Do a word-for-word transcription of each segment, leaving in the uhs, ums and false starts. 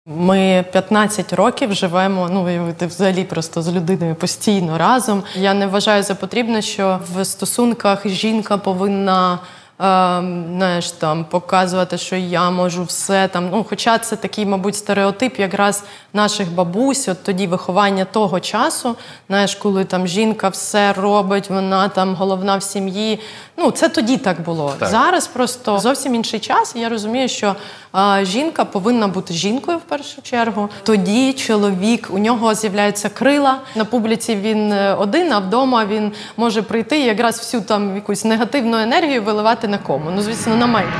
Ми п'ятнадцять років живемо, ну, уявити, взагалі просто з людиною постійно разом. Я не вважаю за потрібне, що в стосунках жінка повинна, е, знаєш, там, показувати, що я можу все там. Ну, хоча це такий, мабуть, стереотип якраз наших бабусь, от тоді виховання того часу, знаєш, коли там жінка все робить, вона там головна в сім'ї. Ну, це тоді так було. Так. Зараз просто зовсім інший час, і я розумію, що а, жінка повинна бути жінкою в першу чергу. Тоді чоловік, у нього з'являються крила. На публіці він один, а вдома він може прийти і якраз всю там якусь негативну енергію виливати на кому? Ну, звісно, на мене.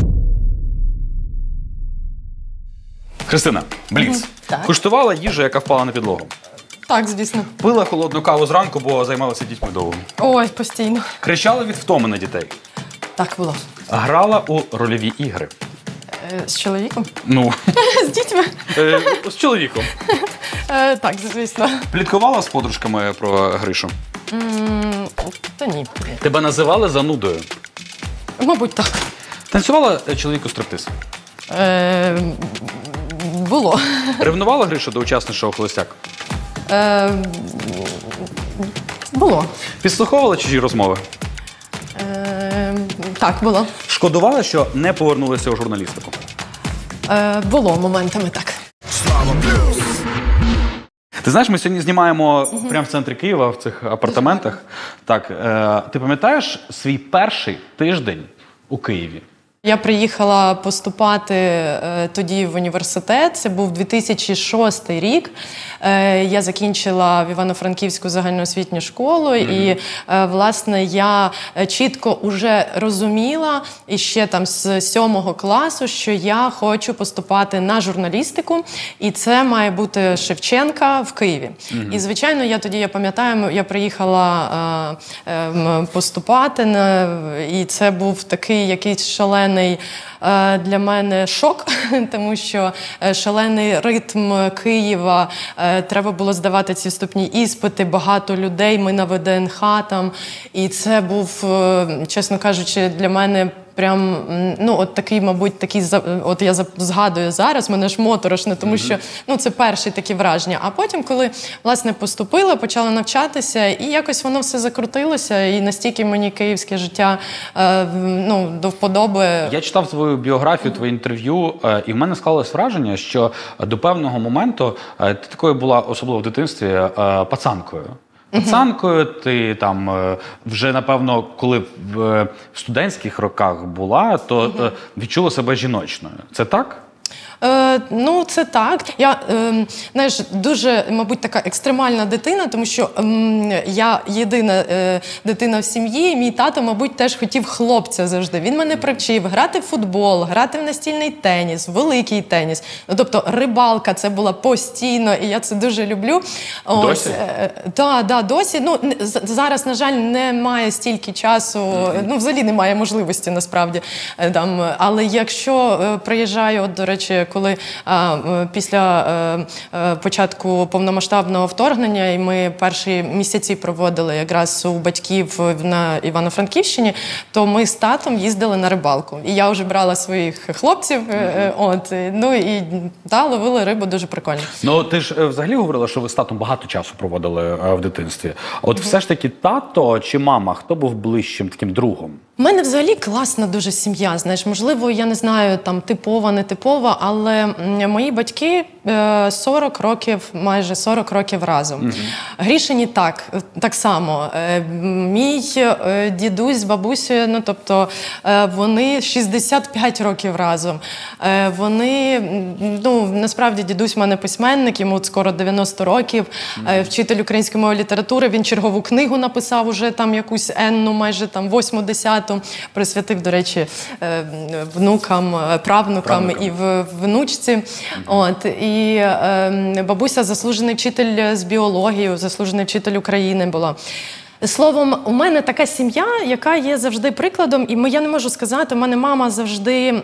Христина, бліц. Так. Куштувала їжу, яка впала на підлогу? Так, звісно. Пила холодну каву зранку, бо займалася дітьми довго? Ой, постійно. Кричала від втоми на дітей? Так було. Грала у рольові ігри? Е, з чоловіком? Ну, З дітьми? е, з чоловіком. Е, так, звісно. Пліткувала з подружками про Гришу? М, Та ні. Тебе називали занудою? Мабуть, так. Танцювала чоловіку стриптиз? Е, було. Ревнувала Гришу до учасниць шоу «Холостяк»? Е, було. Підслуховувала чужі розмови? Е, так, було. Шкодувала, що не повернулася у журналістику? Е, було моментами так. Ти знаєш, ми сьогодні знімаємо прямо в центрі Києва, в цих апартаментах. Так, е, ти пам'ятаєш свій перший тиждень у Києві? Я приїхала поступати е, тоді в університет, це був дві тисячі шостий рік. Е, я закінчила в Івано-Франківську загальноосвітню школу, mm-hmm. і, е, власне, я чітко вже розуміла, і ще там з сьомого класу, що я хочу поступати на журналістику, і це має бути Шевченка в Києві. Mm-hmm. І, звичайно, я тоді, я пам'ятаю, я приїхала е, е, поступати, на, і це був такий якийсь шалений для мене шок, тому що шалений ритм Києва, треба було здавати ці вступні іспити, багато людей, ми на ВДНХ там, і це був, чесно кажучи, для мене прям, ну, от такий, мабуть, такий, от я згадую зараз, мене ж моторошне, тому що, ну, це перші такі враження. А потім, коли, власне, поступила, почала навчатися, і якось воно все закрутилося, і настільки мені київське життя, е, ну, до вподоби. Я читав твою біографію, твоє інтерв'ю, е, і в мене склалось враження, що до певного моменту е, ти такою була, особливо в дитинстві, е, пацанкою. Пацанкою, ти там вже, напевно, коли в студентських роках була, то uh-huh. відчула себе жіночною. Це так? Е, ну, це так. Я, е, знаєш, дуже, мабуть, така екстремальна дитина, тому що е, я єдина е, дитина в сім'ї, і мій тато, мабуть, теж хотів хлопця завжди. Він мене привчив грати в футбол, грати в настільний теніс, великий теніс. Ну, тобто рибалка це була постійно, і я це дуже люблю. Досі? Так, е, да, да, досі. Ну, зараз, на жаль, немає стільки часу, mm-hmm. ну, взагалі немає можливості, насправді. Там. Але якщо е, приїжджаю, от, до речі, коли а, після а, початку повномасштабного вторгнення, і ми перші місяці проводили якраз у батьків на Івано-Франківщині, то ми з татом їздили на рибалку. І я вже брала своїх хлопців, mm-hmm. от, ну і та, ловили рибу дуже прикольно. Ну, ти ж взагалі говорила, що ви з татом багато часу проводили в дитинстві. А от mm-hmm. все ж таки тато чи мама, хто був ближчим таким другом? У мене взагалі класна дуже сім'я, знаєш, можливо, я не знаю, там, типова, не типова, але мої батьки сорок років, майже сорок років разом. Mm-hmm. Грішині так, так само. Мій дідусь з бабусею, ну, тобто, вони шістдесят п'ять років разом. Вони, ну, насправді, дідусь в мене письменник, йому скоро дев'яносто років, mm-hmm. вчитель української мови і літератури, він чергову книгу написав уже там якусь енну, майже там восьму-десяту, присвятив, до речі, внукам, правнукам, правнукам. І в внучці. Mm-hmm. От, і е, бабуся заслужений вчитель з біології, заслужений вчитель України була. Словом, у мене така сім'я, яка є завжди прикладом, і я не можу сказати, у мене мама завжди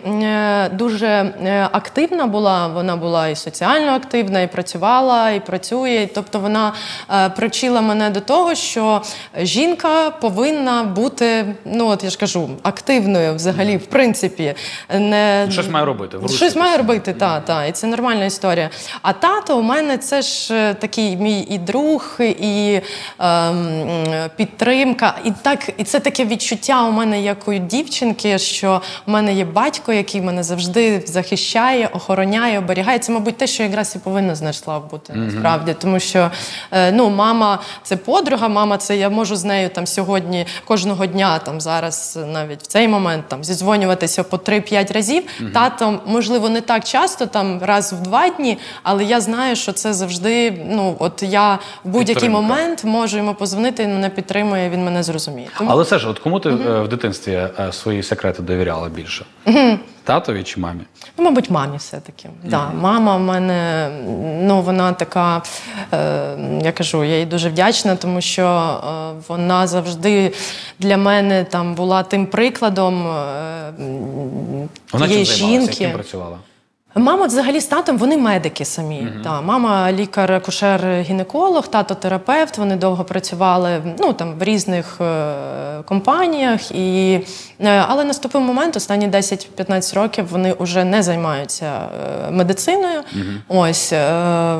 дуже активна була, вона була і соціально активна, і працювала, і працює, тобто вона привчила мене до того, що жінка повинна бути, ну от я ж кажу, активною взагалі, в принципі. Не... Щось має робити. Щось має робити, так, та, і це нормальна історія. А тато у мене це ж такий мій і друг, і ем, підтримка. І, так, і це таке відчуття у мене, як у дівчинки, що у мене є батько, який мене завжди захищає, охороняє, оберігає. Це, мабуть, те, що якраз і повинно, знаєш, Слав, бути, mm-hmm. насправді. Тому що, е, ну, мама – це подруга, мама – це я можу з нею там сьогодні, кожного дня, там зараз, навіть в цей момент, там, зідзвонюватися по три-п'ять разів. Mm-hmm. Тато, можливо, не так часто, там, раз в два дні, але я знаю, що це завжди, ну, от я в будь-який Підтримка. момент можу йому позвонити, він мене підтримує, він мене зрозуміє. Тому... Але все ж, от кому ти mm-hmm. в дитинстві свої секрети довіряла більше? Mm-hmm. Татові чи мамі? Ну, мабуть, мамі все-таки. Mm-hmm. Да, мама в мене, ну, вона така, е, я кажу, я їй дуже вдячна, тому що е, вона завжди для мене там була тим прикладом е, вона тієї чим займалася? жінки. Яким працювала? Мама взагалі з татом, вони медики самі. Uh-huh. Та, мама лікар-акушер-гінеколог, тато терапевт, вони довго працювали, ну, там, в різних е, компаніях. І, е, але наступив момент, останні десять-п'ятнадцять років вони вже не займаються е, медициною. Uh-huh. Ось, е,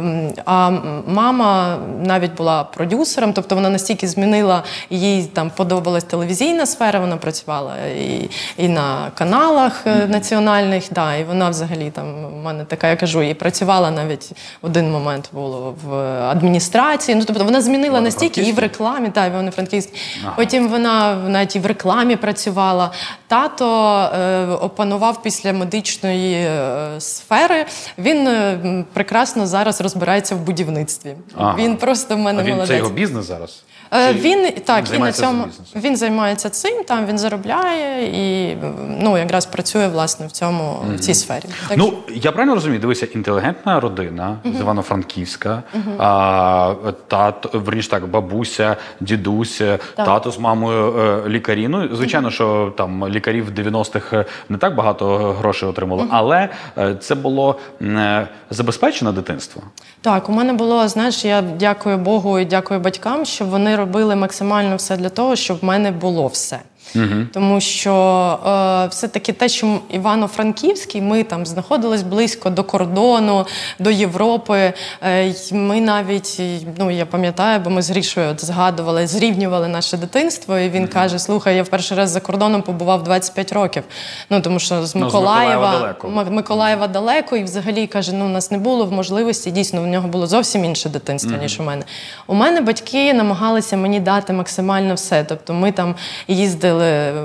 а мама навіть була продюсером, тобто вона настільки змінила, їй там подобалась телевізійна сфера, вона працювала і, і на каналах uh-huh. національних, да, і вона взагалі там у мене така, я кажу, і працювала навіть в один момент було в адміністрації. Ну, тобто вона змінила вона настільки і в рекламі, так, Івано-Франківській. Ага. Потім вона навіть і в рекламі працювала. Тато е, опанував після медичної е, сфери. Він е, прекрасно зараз розбирається в будівництві. Ага. Він просто в мене а він, молодець. Це його бізнес зараз? Чи він так, він на цьому він займається цим, там він заробляє і ну якраз працює власне в цьому mm-hmm. в цій сфері. Так ну що... я правильно розумію, дивися, інтелігентна родина mm-hmm. з Івано-Франківська, mm-hmm. а, тато, верніше так, бабуся, дідусь, так. тато з мамою лікарі. Ну звичайно, що там лікарів в дев'яностих не так багато грошей отримали, mm-hmm. але це було забезпечене дитинство. Так, у мене було, знаєш, я дякую Богу і дякую батькам, що вони робили максимально все для того, щоб в мене було все. Uh-huh. Тому що е, все-таки те, що Івано-Франківський, ми там знаходились близько до кордону, до Європи. Е, ми навіть, ну я пам'ятаю, бо ми з Грішою от згадували, зрівнювали наше дитинство, і він uh-huh. каже, слухай, я в перший раз за кордоном побував двадцять п'ять років. Ну, тому що з Миколаєва, ну, з Миколаєва далеко. Миколаєва далеко, і взагалі, каже, ну, у нас не було в можливості, дійсно, в нього було зовсім інше дитинство, uh-huh. ніж у мене. У мене батьки намагалися мені дати максимально все. Тобто ми там їздили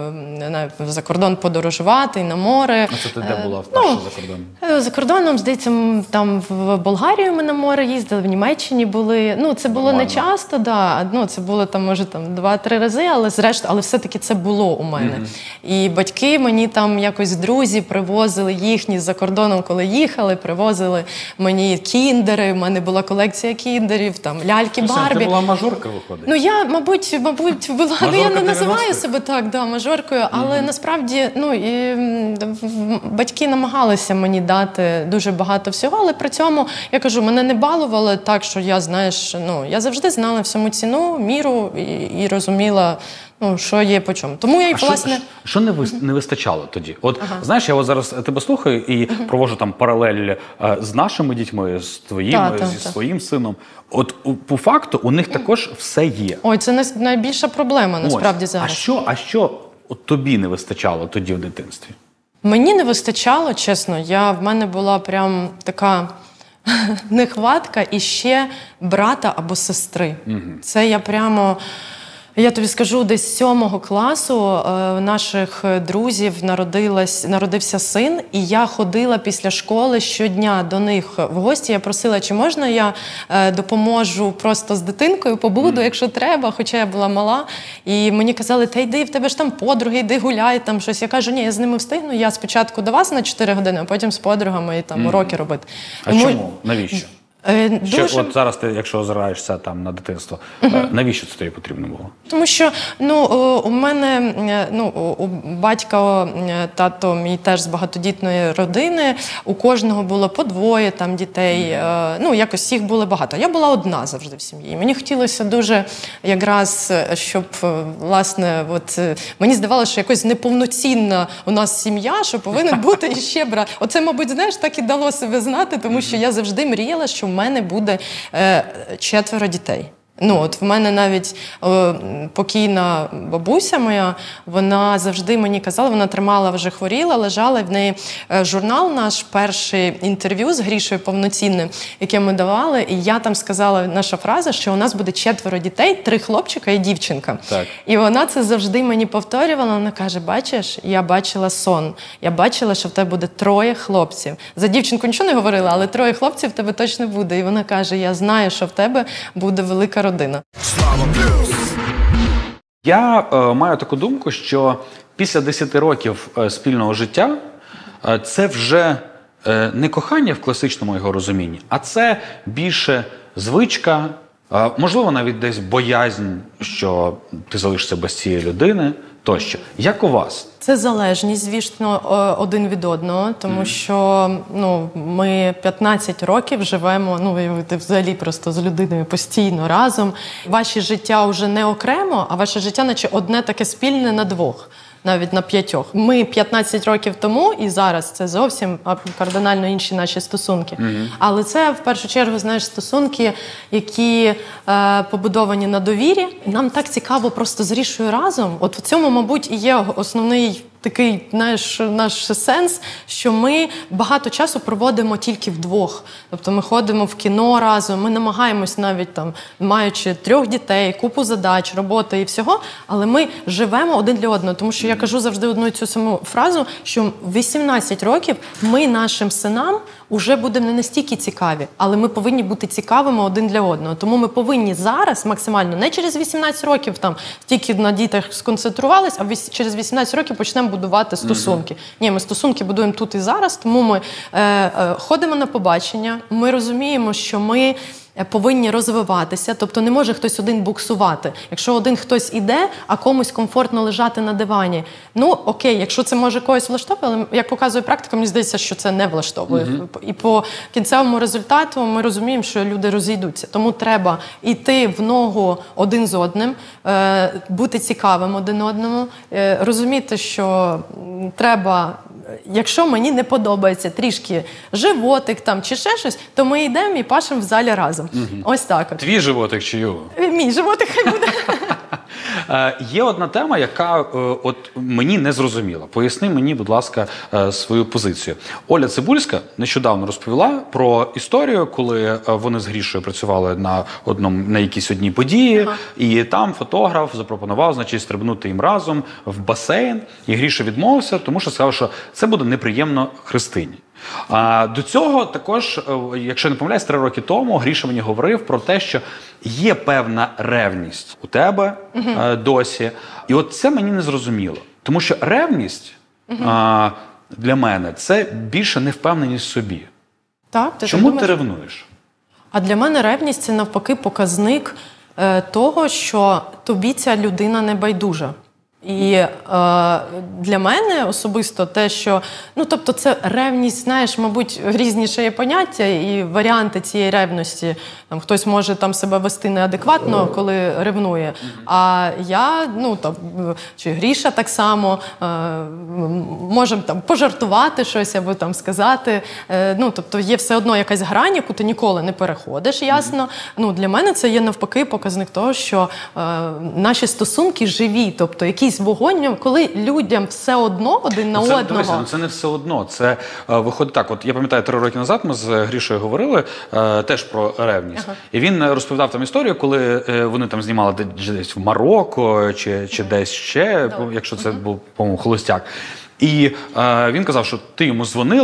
за кордон подорожувати, на море. А це ти де була вперше ну, за кордоном? За кордоном, здається, там в Болгарію ми на море їздили, в Німеччині були. Ну, це було Нормально. не часто, да. Ну, це було там, може, там два-три рази, але зрештою, але все-таки це було у мене. Mm-hmm. І батьки мені там якось друзі привозили їхні за кордоном, коли їхали, привозили мені кіндери, в мене була колекція кіндерів, там ляльки Барбі. Ти була мажорка, виходить? Ну, я, мабуть, мабуть, була, ну, я не називаю себе так, да, мажоркою, але mm-hmm. насправді, ну, і батьки намагалися мені дати дуже багато всього, але при цьому, я кажу, мене не балували так, що я, знаєш, ну, я завжди знала всьому ціну, міру і, і розуміла, ну, що є по чому. Тому я, і, а власне... Що, що не, ви, не вистачало тоді? От, ага. знаєш, я от зараз тебе слухаю і uh-huh. проводжу там паралель а, з нашими дітьми, з твоїм, та, та, зі та. своїм сином. От, у, по факту, у них також все є. Ой, це найбільша проблема, насправді, Ось. зараз. А що, а що от тобі не вистачало тоді в дитинстві? Мені не вистачало, чесно. Я, в мене була прям така нехватка і ще брата або сестри. Угу. Це я прямо... Я тобі скажу, десь з сьомого класу е, наших друзів народилась, народився син, і я ходила після школи щодня до них в гості. Я просила, чи можна я е, допоможу просто з дитинкою, побуду, mm. якщо треба, хоча я була мала. І мені казали, та йди, в тебе ж там подруги, йди гуляй, там щось. Я кажу, ні, я з ними встигну, я спочатку до вас на чотири години, а потім з подругами і там mm. уроки робити. А Тому... чому? Навіщо? Е, Що, дуже... От зараз ти, якщо озираєшся там на дитинство, uh-huh. навіщо це тобі потрібно було? Тому що ну, у мене ну, у батька, тато мій теж з багатодітної родини, у кожного було по двоє там дітей, uh-huh. ну якось їх було багато. Я була одна завжди в сім'ї. Мені хотілося дуже якраз, щоб, власне, от, мені здавалося, що якось неповноцінна у нас сім'я, що повинен бути іще брат. Оце, мабуть, знаєш, так і дало себе знати, тому що я завжди мріяла, що в мене буде е, четверо дітей. Ну, от в мене навіть о, покійна бабуся моя, вона завжди мені казала, вона тримала, вже хворіла, лежала, в неї е, журнал наш, перший інтерв'ю з Грішою повноцінне, яке ми давали, і я там сказала, наша фраза, що у нас буде четверо дітей, три хлопчика і дівчинка. Так. І вона це завжди мені повторювала, вона каже, бачиш, я бачила сон, я бачила, що в тебе буде троє хлопців. За дівчинку нічого не говорила, але троє хлопців в тебе точно буде. І вона каже, я знаю, що в тебе буде велика родина. Я е, маю таку думку, що після десяти років е, спільного життя е, це вже е, не кохання в класичному його розумінні, а це більше звичка, е, можливо, навіть десь боязнь, що ти залишишся без цієї людини, тощо. Як у вас? Це залежність, звісно, один від одного, тому mm. що ну, ми п'ятнадцять років живемо, ну, ви взагалі просто з людиною постійно разом. Ваше життя вже не окремо, а ваше життя наче одне таке спільне на двох, навіть на п'ятьох. Ми п'ятнадцять років тому і зараз це зовсім кардинально інші наші стосунки. Mm-hmm. Але це, в першу чергу, знаєш, стосунки, які е, побудовані на довірі. Нам так цікаво просто з Грішою разом. От в цьому, мабуть, і є основний такий, знаєш, наш сенс, що ми багато часу проводимо тільки вдвох. Тобто ми ходимо в кіно разом, ми намагаємось навіть там, маючи трьох дітей, купу задач, роботи і всього, але ми живемо один для одного. Тому що я кажу завжди одну і цю саму фразу, що в вісімнадцять років ми нашим синам уже будемо не настільки цікаві, але ми повинні бути цікавими один для одного. Тому ми повинні зараз максимально, не через вісімнадцять років там тільки на дітях сконцентрувались, а через вісімнадцять років почнемо будувати стосунки. Mm-hmm. Ні, ми стосунки будуємо тут і зараз, тому ми е, е, ходимо на побачення, ми розуміємо, що ми повинні розвиватися, тобто не може хтось один буксувати. Якщо один хтось іде, а комусь комфортно лежати на дивані, ну окей, якщо це може когось влаштовувати, але як показує практика, мені здається, що це не влаштовує. Mm-hmm. І по кінцевому результату ми розуміємо, що люди розійдуться. Тому треба йти в ногу один з одним, бути цікавим один одному, розуміти, що треба, якщо мені не подобається трішки животик там чи ще щось, то ми йдемо і пашемо в залі разом. Угу. Ось так от. Твій животик чи його? Мій животик хай буде. Є одна тема, яка от мені не зрозуміла. Поясни мені, будь ласка, свою позицію. Оля Цибульська нещодавно розповіла про історію, коли вони з Грішою працювали на одному, на якійсь одній події, ага. і там фотограф запропонував, значить, стрибнути їм разом в басейн, і Гріша відмовився, тому що сказав, що це буде неприємно Христині. А до цього також, якщо не помиляюсь, три роки тому Гріша мені говорив про те, що є певна ревність у тебе uh-huh. досі. І от це мені не зрозуміло. Тому що ревність uh-huh. а, для мене – це більше невпевненість в собі. Так, ти Чому ти ти ревнуєш? А для мене ревність – це навпаки показник е, того, що тобі ця людина не байдужа. І е, для мене особисто те, що, ну, тобто це ревність, знаєш, мабуть, різніше є поняття і варіанти цієї ревності. Там, хтось може там себе вести неадекватно, коли ревнує. А я, ну, там, чи Гріша так само, е, можемо там пожартувати щось або там сказати. Е, ну, тобто є все одно якась грань, яку ти ніколи не переходиш, ясно. Ну, для мене це є навпаки показник того, що е, наші стосунки живі, тобто якісь вогонь, коли людям все одно один на це, одного. Дивися, це не все одно. Це е, виходить так. От я пам'ятаю, три роки назад ми з Грішою говорили е, теж про ревність. Ага. І він розповідав там історію, коли е, вони там знімали десь в Марокко чи, чи десь ще, Добре. якщо це ага. був, по-моєму, холостяк. І е, він казав, що ти йому дзвонила,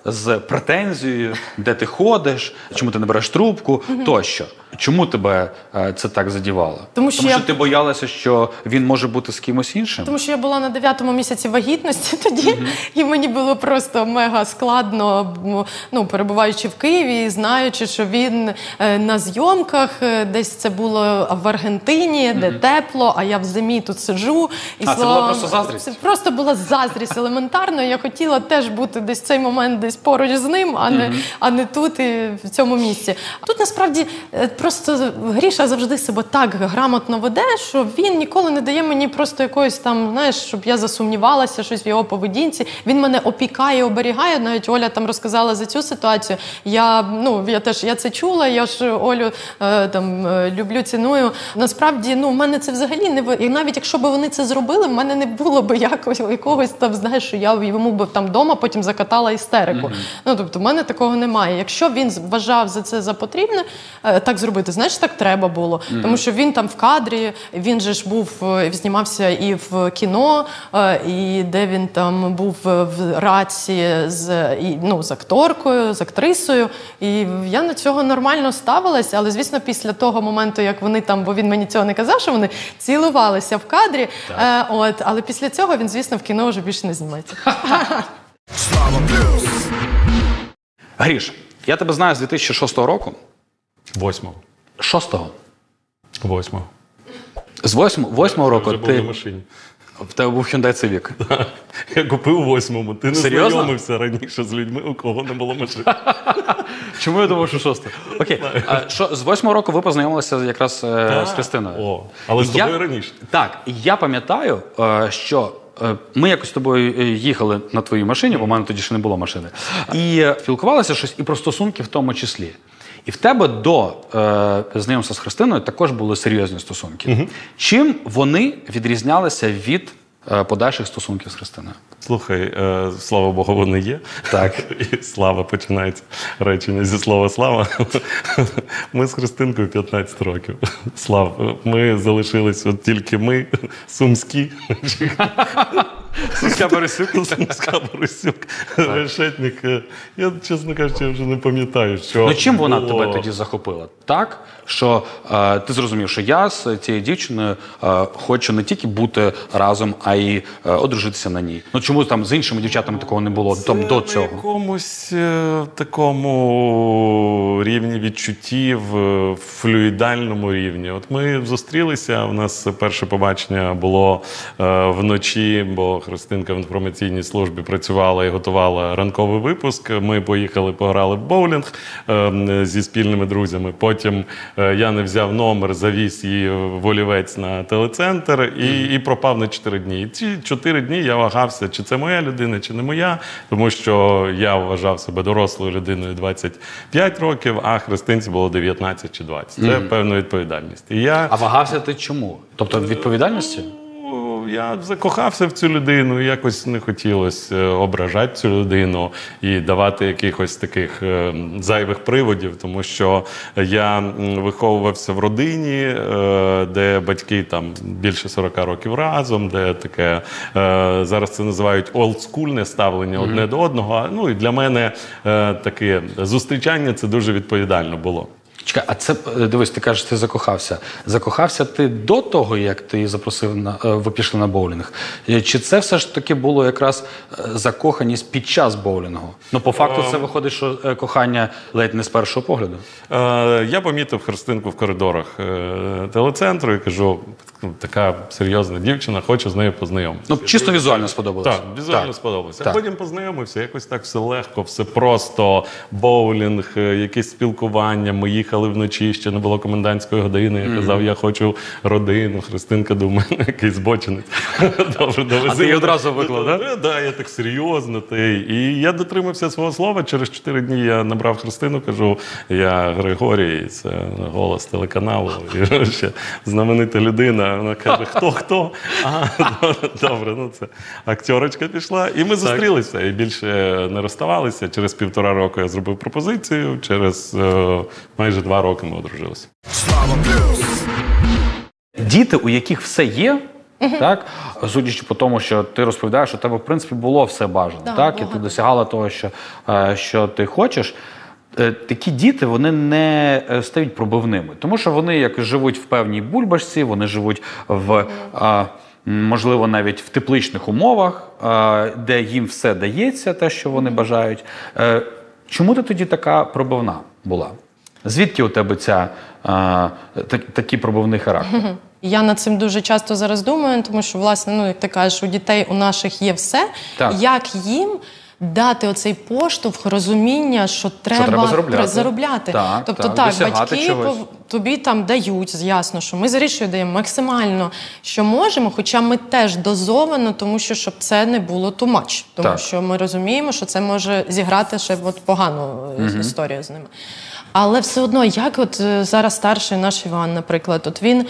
з претензією, де ти ходиш, чому ти не береш трубку, тощо. Чому тебе е, це так задівало? Тому що, Тому що я... ти боялася, що він може бути з кимось іншим? Тому що я була на дев'ятому місяці вагітності тоді, mm-hmm. і мені було просто мега складно, ну, перебуваючи в Києві, знаючи, що він е, на зйомках, е, десь це було в Аргентині, де mm-hmm. тепло, а я в зимі тут сиджу. І а, слава... це була просто заздрість? Це просто була заздрість елементарно, я хотіла теж бути десь в цей момент десь поруч з ним, а не, mm-hmm. а не тут і в цьому місці. А тут, насправді, просто Гріша завжди себе так грамотно веде, що він ніколи не дає мені просто якоїсь там, знаєш, щоб я засумнівалася щось в його поведінці. Він мене опікає, оберігає. Навіть Оля там розказала за цю ситуацію. Я, ну, я теж я це чула, я ж Олю е, там е, люблю, ціную. Насправді, ну, в мене це взагалі не... І навіть якщо б вони це зробили, в мене не було б якогось, якогось там, знаєш, що я йому б там вдома потім закатала істерику. Mm-hmm. Ну, тобто, в мене такого немає. Якщо він вважав за це за потрібне, е, так зробити, знаєш, так треба було. Mm-hmm. Тому що він там в кадрі, він же ж був, знімався і в кіно, і де він там був в раці з, і, ну, з акторкою, з актрисою. І я на цього нормально ставилася, але, звісно, після того моменту, як вони там, бо він мені цього не казав, що вони цілувалися в кадрі, е, от, але після цього він, звісно, в кіно вже більше не знімається. Гріш, я тебе знаю з дві тисячі шостого року. Восьмого. Шостого? Восьмого. З восьмого, восьмого року ти... ти... був на машині. В тебе був Hyundai Civic. Так. Я купив восьмому. Ти не Серйозно? знайомився раніше з людьми, у кого не було машини. Чому я думав, що шостого? Окей. А, що, з восьмого року ви познайомилися якраз е, з Христиною. О, але з тобою я... раніше. Так. Я пам'ятаю, е, що е, ми якось з тобою їхали на твоїй машині, бо в мене тоді ще не було машини, і спілкувалися щось і про стосунки в тому числі. І в тебе до е, знайомства з Христиною також були серйозні стосунки. Угу. Чим вони відрізнялися від е, подальших стосунків з Христиною? Слухай, е, слава Богу, вони є. Так. І слава починається речення зі слова слава. Ми з Христинкою п'ятнадцять років. Слав, ми залишились от тільки ми, сумські. Сумська Борисюк. Сумська Борисюк. Решетник. Я, чесно кажучи, вже не пам'ятаю, що... Ну чим вона було... тебе тоді захопила? Так, що е, ти зрозумів, що я з цією дівчиною е, хочу не тільки бути разом, а й е, одружитися на ній. Ну чому там з іншими дівчатами такого не було там, до цього? Це на якомусь е, такому рівні відчуттів, е, флюїдальному рівні. От ми зустрілися, у нас перше побачення було е, вночі, бо Христинка в інформаційній службі працювала і готувала ранковий випуск. Ми поїхали, пограли в боулінг е, зі спільними друзями. Потім е, я не взяв номер, завіз її в Олівець на телецентр і, і пропав на чотири дні. І ці чотири дні я вагався, чи це моя людина, чи не моя, тому що я вважав себе дорослою людиною двадцять п'ять років, а Христинці було дев'ятнадцять чи двадцять. Це mm-hmm. певна відповідальність. І я... А вагався ти чому? Тобто відповідальності? Я закохався в цю людину, і якось не хотілося ображати цю людину і давати якихось таких зайвих приводів, тому що я виховувався в родині, де батьки там більше сорок років разом, де таке, зараз це називають олдскульне ставлення одне mm-hmm. до одного. Ну і для мене таке зустрічання це дуже відповідально було. Чекай, а це, дивись, ти кажеш, ти закохався. Закохався ти до того, як ти її запросив, на, ви пішли на боулінг? Чи це все ж таки було якраз закоханість під час боулінгу? Ну, по факту це виходить, що кохання ледь не з першого погляду. Я помітив Христинку в коридорах телецентру і кажу, така серйозна дівчина, хочу з нею познайомитися. Ну, чисто візуально сподобалося. Так, візуально так. сподобалося. А потім познайомився, якось так все легко, все просто, боулінг, якесь спілкування, ми їхали вночі, ще не було комендантської години, я казав, я хочу родину, Христинка думає, якийсь збочинець. Добре, довези. А ти її одразу виклав, так? Так, да, я так серйозно. І я дотримався свого слова, через чотири дні я набрав Христину, кажу, я Григорій, це голос телеканалу, і ще знаменита людина. Вона каже, хто, хто? Ага, добре, ну це акторочка пішла. І ми зустрілися, і більше не розставалися. Через півтора року я зробив пропозицію, через е, майже два роки ми одружилися. Діти, у яких все є, Uh-huh. Так? Судячи по тому, що ти розповідаєш, що у тебе, в принципі, було все бажано. Да, так? І ти досягала того, що, що ти хочеш. Такі діти, вони не стають пробивними. Тому що вони як живуть в певній бульбашці, вони живуть в... Uh-huh. Можливо, навіть в тепличних умовах, де їм все дається, те, що вони бажають. Чому ти тоді така пробивна була? Звідки у тебе ця, такий пробивний характер? Я над цим дуже часто зараз думаю, тому що, власне, ну, як ти кажеш, у дітей у наших є все. Так. Як їм дати оцей поштовх, розуміння, що треба, що треба заробляти. заробляти. Так, тобто так, так батьки чогось. Тобі там дають, ясно, що ми з Грішею даємо максимально, що можемо, хоча ми теж дозовано, тому що щоб це не було too much. Тому так. що ми розуміємо, що це може зіграти ще от погану угу. історію з ними. Але все одно, як от зараз старший наш Іван, наприклад, от він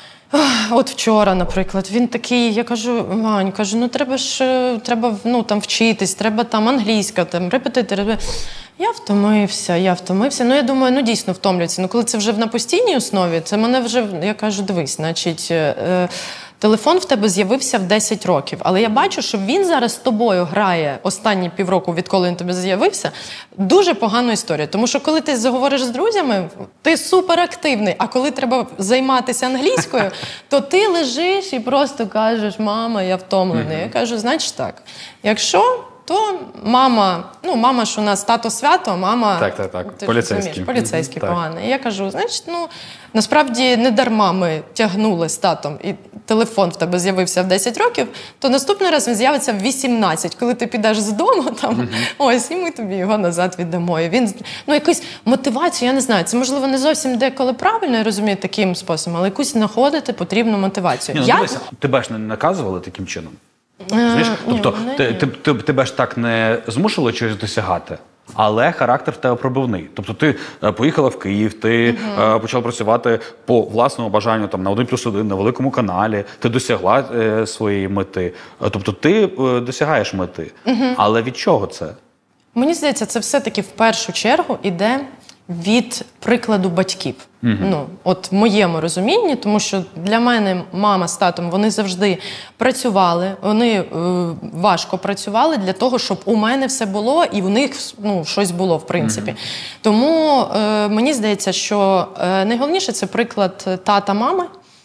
От вчора, наприклад, він такий, я кажу, Вань, кажу, ну треба ж, треба, ну, там вчитись, треба там англійська, там репетити. Я втомився, я втомився. Ну, я думаю, ну, дійсно втомлюється. Ну, коли це вже на постійній основі, це мене вже, я кажу, дивись, значить, е, телефон в тебе з'явився в десять років, але я бачу, що він зараз з тобою грає останні півроку, відколи він тобі з'явився, дуже погану історію. Тому що коли ти заговориш з друзями, ти суперактивний, а коли треба займатися англійською, то ти лежиш і просто кажеш, мама, я втомлений. Я кажу, значить так, якщо... то мама, ну, мама ж у нас тато свято, мама... Так, так, так, поліцейський. Поліцейський поганий. І я кажу, значить, ну, насправді не дарма ми тягнули з татом, і телефон в тебе з'явився в десять років, то наступний раз він з'явиться в вісімнадцять, коли ти підеш з дому, там, uh-huh. ось, і ми тобі його назад віддамо. І він, ну, якусь мотивацію, я не знаю, це, можливо, не зовсім деколи правильно, я розумію, таким способом, але якусь знаходити потрібну мотивацію. Ні, ну, я... дивися, тебе ж не наказували таким чином? Знаєш, тобто ні, ти, ти, ти, тебе ж так не змушували чогось досягати, але характер в тебе пробивний. Тобто ти е, поїхала в Київ, ти угу. е, почала працювати по власному бажанню там, на один плюс один, на великому каналі, ти досягла е, своєї мети. Тобто ти е, досягаєш мети. Угу. Але від чого це? Мені здається, це все-таки в першу чергу іде від прикладу батьків. Mm-hmm. Ну, от в моєму розумінні, тому що для мене мама з татом, вони завжди працювали, вони е, важко працювали для того, щоб у мене все було і в них, ну, щось було, в принципі. Mm-hmm. Тому е, мені здається, що е, найголовніше – це приклад тата-мами.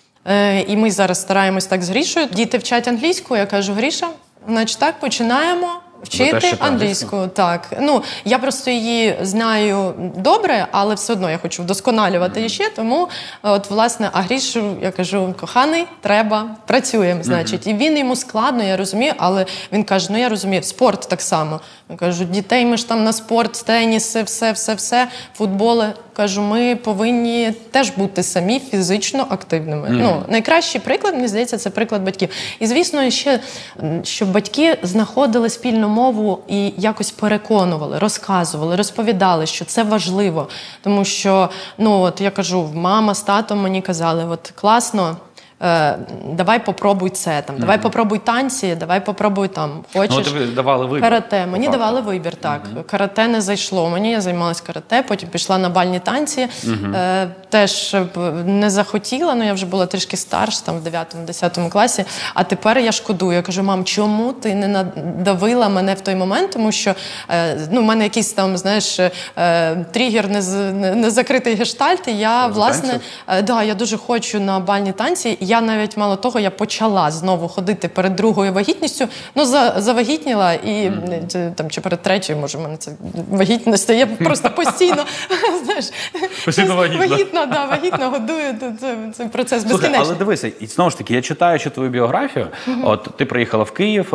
Е, і ми зараз стараємось так з Грішою. Діти вчать англійську, я кажу, Гріша, значить так, починаємо. Вчити англійську, так. Ну, я просто її знаю добре, але все одно я хочу вдосконалювати її ще, тому, от, власне, а Грішу, я кажу, коханий, треба, працюємо, значить. Mm-hmm. І він, йому складно, я розумію, але він каже, ну, я розумію, спорт так само. Я кажу, дітей ми ж там на спорт, теніси, все, все, все, футболи. Кажу, ми повинні теж бути самі фізично активними. Mm-hmm. Ну, найкращий приклад, мені здається, це приклад батьків. І, звісно, ще, щоб батьки знаходили спільну мову і якось переконували, розказували, розповідали, що це важливо. Тому що, ну, от я кажу, мама з татом мені казали, от класно, Е, давай попробуй це, там, давай mm-hmm. попробуй танці, давай попробуй там, хочеш. Ну, тобі давали вибір. Карате. Мені давали вибір, так. Mm-hmm. Карате не зайшло. Мені, я займалась карате, потім пішла на бальні танці. Mm-hmm. Е, теж не захотіла, ну я вже була трішки старша, там в дев'ятому-десятому класі. А тепер я шкодую. Я кажу, мам, чому ти не надавила мене в той момент? Тому що, е, ну, в мене якийсь там, знаєш, е, тригер, незакритий не гештальт, і я, власне, е, да, я дуже хочу на бальні танці. Я навіть, мало того, я почала знову ходити перед другою вагітністю, ну, за, завагітніла, і mm-hmm. там, чи перед третьою, може, в мене це вагітність, я просто постійно, знаєш, постійно вагітна. Вагітна, да, вагітна, годую, це, це процес безкінечний. Але дивися, і знову ж таки, я читаючи твою біографію, mm-hmm. от ти приїхала в Київ,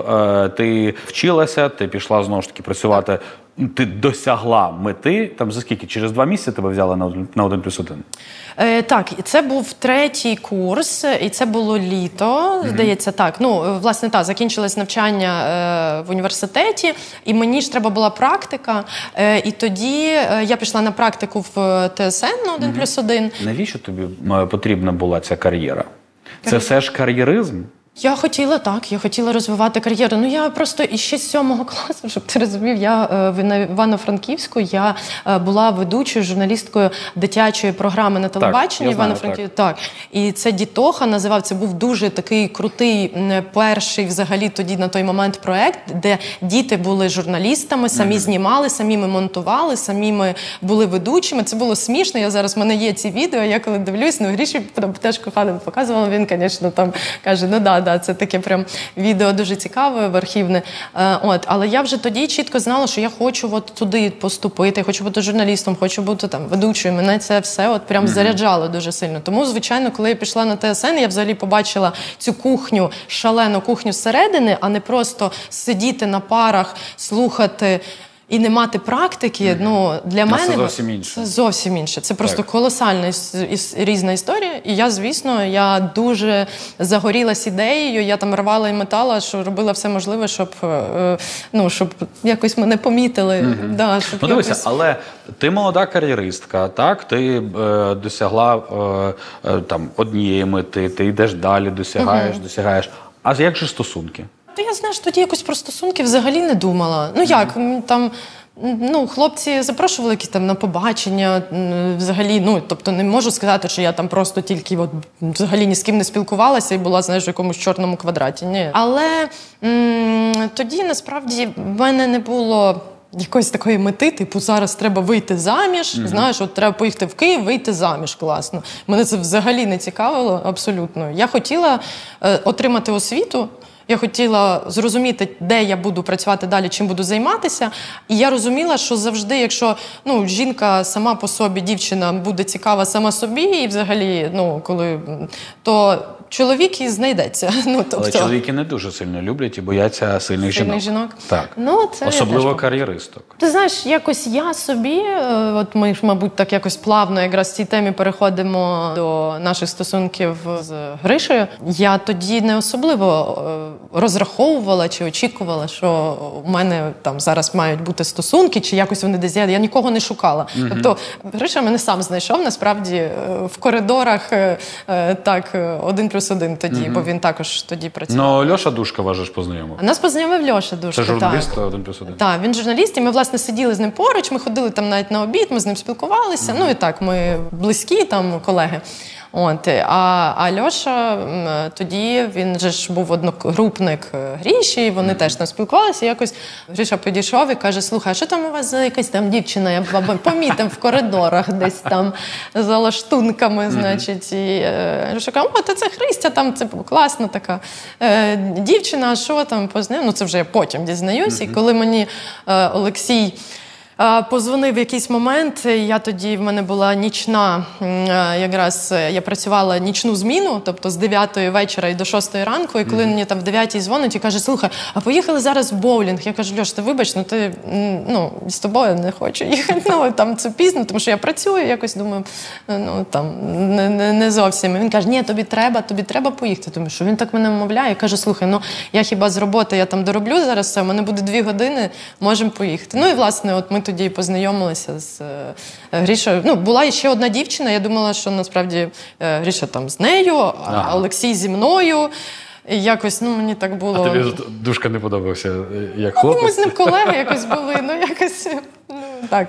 ти вчилася, ти пішла, знову ж таки, працювати, ти досягла мети, там за скільки? Через два місяці тебе взяли на один плюс один? Е, так, і це був третій курс, і це було літо, mm-hmm. здається, так. Ну, власне, так, закінчилось навчання е, в університеті, і мені ж треба була практика, е, і тоді е, я пішла на практику в ТСН на один плюс один. Навіщо тобі потрібна була ця кар'єра? Це все ж кар'єризм? Я хотіла, так, я хотіла розвивати кар'єру. Ну, я просто іще з сьомого класу, щоб ти розумів, я е, на Івано-Франківську, я е, була ведучою, журналісткою дитячої програми на телебаченні Івано-Франківську. Так. так. І це «Дітоха» називав, це був дуже такий крутий, перший взагалі тоді на той момент проект, де діти були журналістами, самі mm-hmm. знімали, самі ми монтували, самі ми були ведучими. Це було смішно, я зараз, в мене є ці відео, я коли дивлюсь, ну, Гріші теж коханим показувала, він, звісно, там каже, ну да, да, це таке прям відео дуже цікаве, архівне. Е, от, але я вже тоді чітко знала, що я хочу от туди поступити, я хочу бути журналістом, хочу бути там ведучою. Мене це все от прям mm-hmm. заряджало дуже сильно. Тому, звичайно, коли я пішла на ТСН, я взагалі побачила цю кухню, шалену кухню зсередини, а не просто сидіти на парах, слухати і не мати практики, mm-hmm. ну, для мене це зовсім інше. Це зовсім інше. Це просто так. колосальна іс- іс- різна історія. І я, звісно, я дуже загорілась ідеєю, я там рвала і метала, що робила все можливе, щоб, е, ну, щоб якось мене помітили. Mm-hmm. Да, щоб ну, якось... дивися, але ти молода кар'єристка, так? Ти е, досягла е, е, там, однієї мети, ти йдеш далі, досягаєш, mm-hmm. досягаєш. А як же стосунки? То я, знаєш, тоді якось про стосунки взагалі не думала. Ну як, там, ну, хлопці запрошували якісь там на побачення, взагалі, ну, тобто не можу сказати, що я там просто тільки от, взагалі ні з ким не спілкувалася і була, знаєш, в якомусь чорному квадраті. Ні. Але м- тоді, насправді, в мене не було якоїсь такої мети, типу, зараз треба вийти заміж, mm-hmm. знаєш, от треба поїхати в Київ, вийти заміж, класно. Мене це взагалі не цікавило, абсолютно. Я хотіла е, отримати освіту, я хотіла зрозуміти, де я буду працювати далі, чим буду займатися. І я розуміла, що завжди, якщо ну, жінка сама по собі, дівчина, буде цікава сама собі, і взагалі, ну, коли, то чоловік і знайдеться. Ну, тобто... Але чоловіки не дуже сильно люблять і бояться сильних, сильних жінок. жінок. Так. Ну, це особливо кар'єристок. Ти знаєш, якось я собі, от ми ж, мабуть, так якось плавно якраз в цій темі переходимо до наших стосунків з Гришею. Я тоді не особливо розраховувала чи очікувала, що у мене там зараз мають бути стосунки, чи якось вони десь. Я нікого не шукала. Mm-hmm. Тобто Гриша мене сам знайшов, насправді, в коридорах так, один плюс один тоді, mm-hmm. бо він також тоді працював. Ну, Льоша Душка вас ж познайомив. Нас познайомив Льоша Душка. Це журналіст один плюс один? Так, він журналіст, і ми, власне, сиділи з ним поруч, ми ходили там навіть на обід, ми з ним спілкувалися, mm-hmm. ну і так, ми близькі там колеги. От, а, а Льоша тоді, він же ж був одногрупник Гріші, і вони mm-hmm. теж там спілкувалися, і якось Гріша підійшов і каже, слухай, а що там у вас за якась там дівчина, я помітив в коридорах десь там за лаштунками, mm-hmm. значить, і Гріша каже, о, та це Христя, там це класна така е, дівчина, а що там познайомив, ну це вже я потім дізнаюсь, mm-hmm. і коли мені е, Олексій позвонив в якийсь момент, я тоді, в мене була нічна, якраз я працювала нічну зміну, тобто з дев'ятої вечора і до шостої ранку, і коли mm-hmm. мені там в дев'ятій дзвонить і каже, слухай, а поїхали зараз в боулінг? Я кажу, Льош, ти вибач, ну ти, ну, з тобою не хочу їхати, ну, там це пізно, тому що я працюю, якось думаю, ну, там, не, не, не зовсім. І він каже, ні, тобі треба, тобі треба поїхати, тому що він так мене вмовляє, я кажу, слухай, ну, я хіба з роботи, я там дороблю зараз все, у мене буде дві години, можемо поїхати. Ну, і, власне, от ми тоді познайомилися з е, Грішою. Ну, була ще одна дівчина, я думала, що насправді е, Гріша там з нею, а ага. Олексій зі мною. І якось, ну, мені так було... А тобі Душка не подобався як ну, хлопець? Ми з ним колеги якось були, ну, якось, ну, так.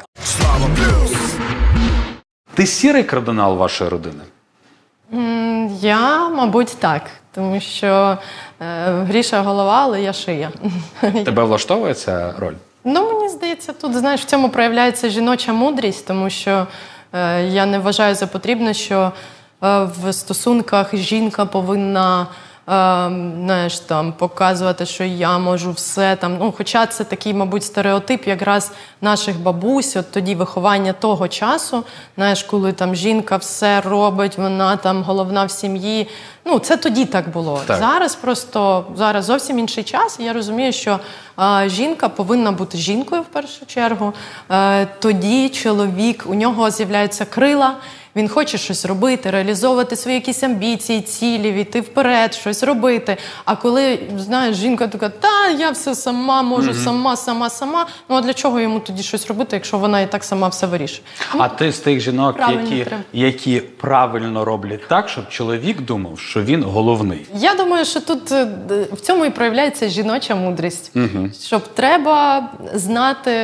Ти сірий кардинал вашої родини? М, я, мабуть, так. Тому що е, Гріша голова, але я шия. Тебе влаштовує ця роль? Ну, мені здається, тут, знаєш, в цьому проявляється жіноча мудрість, тому що е, я не вважаю за потрібне, що е, в стосунках жінка повинна, е, знаєш, там, показувати, що я можу все там. Ну, хоча це такий, мабуть, стереотип якраз наших бабусь, от тоді виховання того часу, знаєш, коли там жінка все робить, вона там головна в сім'ї. Ну, це тоді так було. Так. Зараз просто, зараз зовсім інший час, і я розумію, що е, жінка повинна бути жінкою в першу чергу. Е, тоді чоловік, у нього з'являються крила, він хоче щось робити, реалізовувати свої якісь амбіції, цілі, йти вперед, щось робити. А коли, знаєш, жінка така, та, я все сама можу, mm-hmm. сама, сама, сама. Ну, а для чого йому тоді щось робити, якщо вона і так сама все вирішує? А ну, ти з тих жінок, які, які правильно роблять так, щоб чоловік думав, що він головний? Я думаю, що тут в цьому і проявляється жіноча мудрість. Mm-hmm. Щоб треба знати,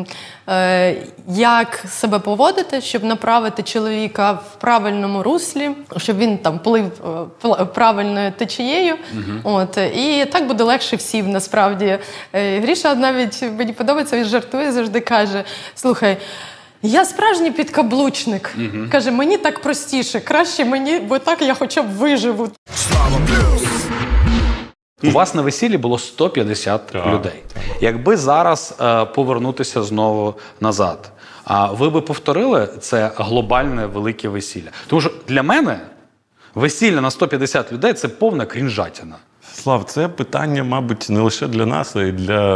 як себе поводити, щоб направити чоловіка в правильному руслі, щоб він там плив правильною течією. Uh-huh. От, і так буде легше всім, насправді. Гріша навіть, мені подобається, він жартує, завжди каже, слухай, я справжній підкаблучник. Uh-huh. Каже, мені так простіше, краще мені, бо так я хоча б виживу. Слава плюс! У вас на весіллі було сто п'ятдесят так, людей. Так. Якби зараз е, повернутися знову назад, а ви би повторили це глобальне велике весілля? Тому що для мене весілля на сто п'ятдесят людей – це повна крінжатіна. Слав, це питання, мабуть, не лише для нас, а й для,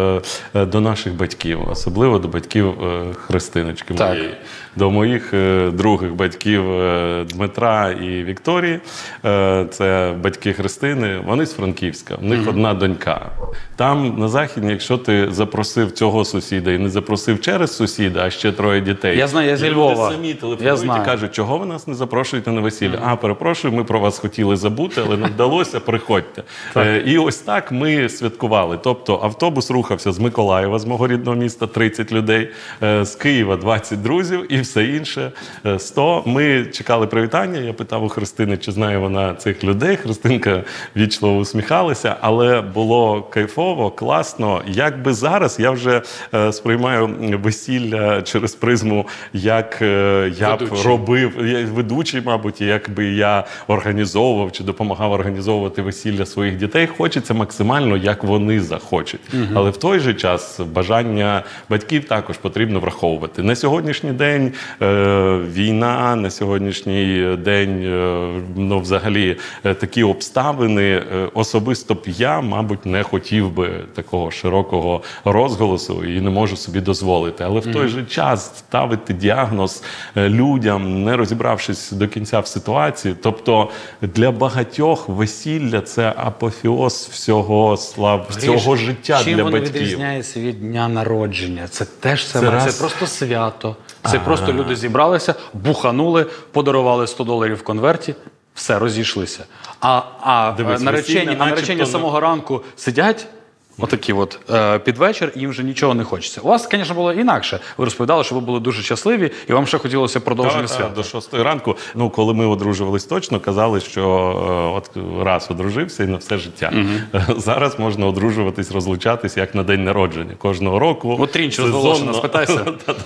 е, до наших батьків. Особливо до батьків е, Христиночки моєї. До моїх е, других батьків е, Дмитра і Вікторії. Е, це батьки Христини. Вони з Франківська. В них mm-hmm. одна донька. Там, на Західні, якщо ти запросив цього сусіда і не запросив через сусіда, а ще троє дітей. Я знаю, я зі Львова. Самі телефонують і кажуть, чого ви нас не запрошуєте на весілля? Mm-hmm. А, перепрошую, ми про вас хотіли забути, але не вдалося, приходьте. Е, і ось так ми святкували. Тобто автобус рухався з Миколаєва, з мого рідного міста, тридцять людей, е, з Києва двадцять друзів і все інше – сто. Ми чекали привітання, я питав у Христини, чи знає вона цих людей. Христинка вічливо усміхалася, але було кайфово, класно. Якби зараз я вже е, сприймаю весілля через призму, як е, я ведучий. б робив, я, ведучий, мабуть, якби я організовував чи допомагав організовувати весілля своїх дітей. Хочеться максимально, як вони захочуть. Угу. Але в той же час бажання батьків також потрібно враховувати. На сьогоднішній день е, війна, на сьогоднішній день е, ну, взагалі е, такі обставини. Е, особисто б я, мабуть, не хотів би такого широкого розголосу і не можу собі дозволити. Але в той угу. же час ставити діагноз е, людям, не розібравшись до кінця в ситуації. Тобто для багатьох весілля – це апофеоз всього, слав, всього життя Чим для воно батьків. Відрізняється від дня народження? Це теж це, це, раз... це просто свято. Це А-а-а. просто люди зібралися, буханули, подарували сто доларів в конверті, все, розійшлися. А, а Дивись, наречені, весілля, а наречені начебто... самого ранку сидять, отакі от, е, під вечір, і їм вже нічого не хочеться. У вас, звісно, було інакше. Ви розповідали, що ви були дуже щасливі, і вам ще хотілося продовження свята. До шостої ранку. Ну, коли ми одружувались точно, казали, що е, от раз одружився і на все життя. Угу. Зараз можна одружуватись, розлучатись, як на день народження. Кожного року. От Трінч розголошена, спитайся.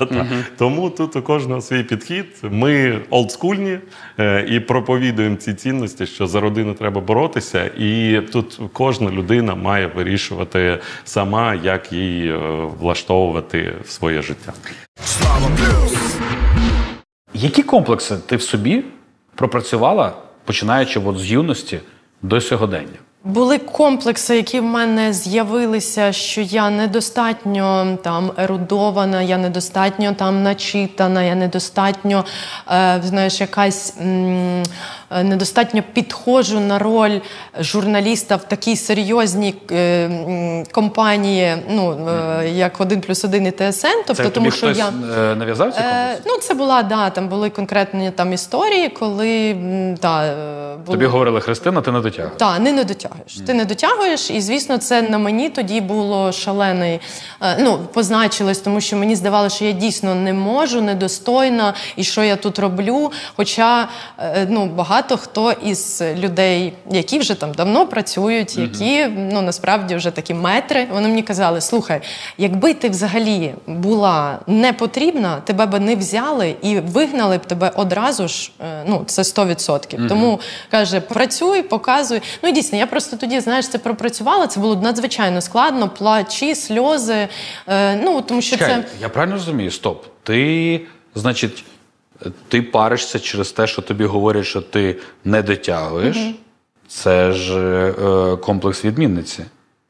Тому тут у кожного свій підхід. Ми олдскульні е, і проповідуємо ці цінності, що за родину треба боротися, і тут кожна людина має вирішувати сама, як їй влаштовувати своє життя. Слава плюс! Які комплекси ти в собі пропрацювала, починаючи от з юності до сьогодення? Були комплекси, які в мене з'явилися, що я недостатньо там ерудована, я недостатньо там начитана, я недостатньо, е, знаєш, якась м, недостатньо підходжу на роль журналіста в такій серйозній е, м, компанії, ну, е, як один плюс один і ТСН. Тобто, це тому, тобі що хтось я, нав'язав ці комплекси? Е, ну, це була, да, там були конкретні там історії, коли, да, було... Тобі говорили, Христина, ти не дотягуєш. Так, не, не дотягуєш. Mm. Ти не дотягуєш, і, звісно, це на мені тоді було шалений, ну, позначилось, тому що мені здавалося, що я дійсно не можу, недостойна, і що я тут роблю. Хоча, ну, багато хто із людей, які вже там давно працюють, які, mm-hmm. ну, насправді вже такі метри, вони мені казали, слухай, якби ти взагалі була не потрібна, тебе б не взяли і вигнали б тебе одразу ж, ну, це сто відсотків. Mm-hmm. Тому, каже, працюй, показуй. Ну, і дійсно, я просто тоді, знаєш, це пропрацювала, це було надзвичайно складно, плачі, сльози, е, ну, тому що Чекай, це... я правильно розумію, стоп, ти, значить, ти паришся через те, що тобі говорять, що ти не дотягуєш, mm-hmm. це ж е, комплекс відмінниці.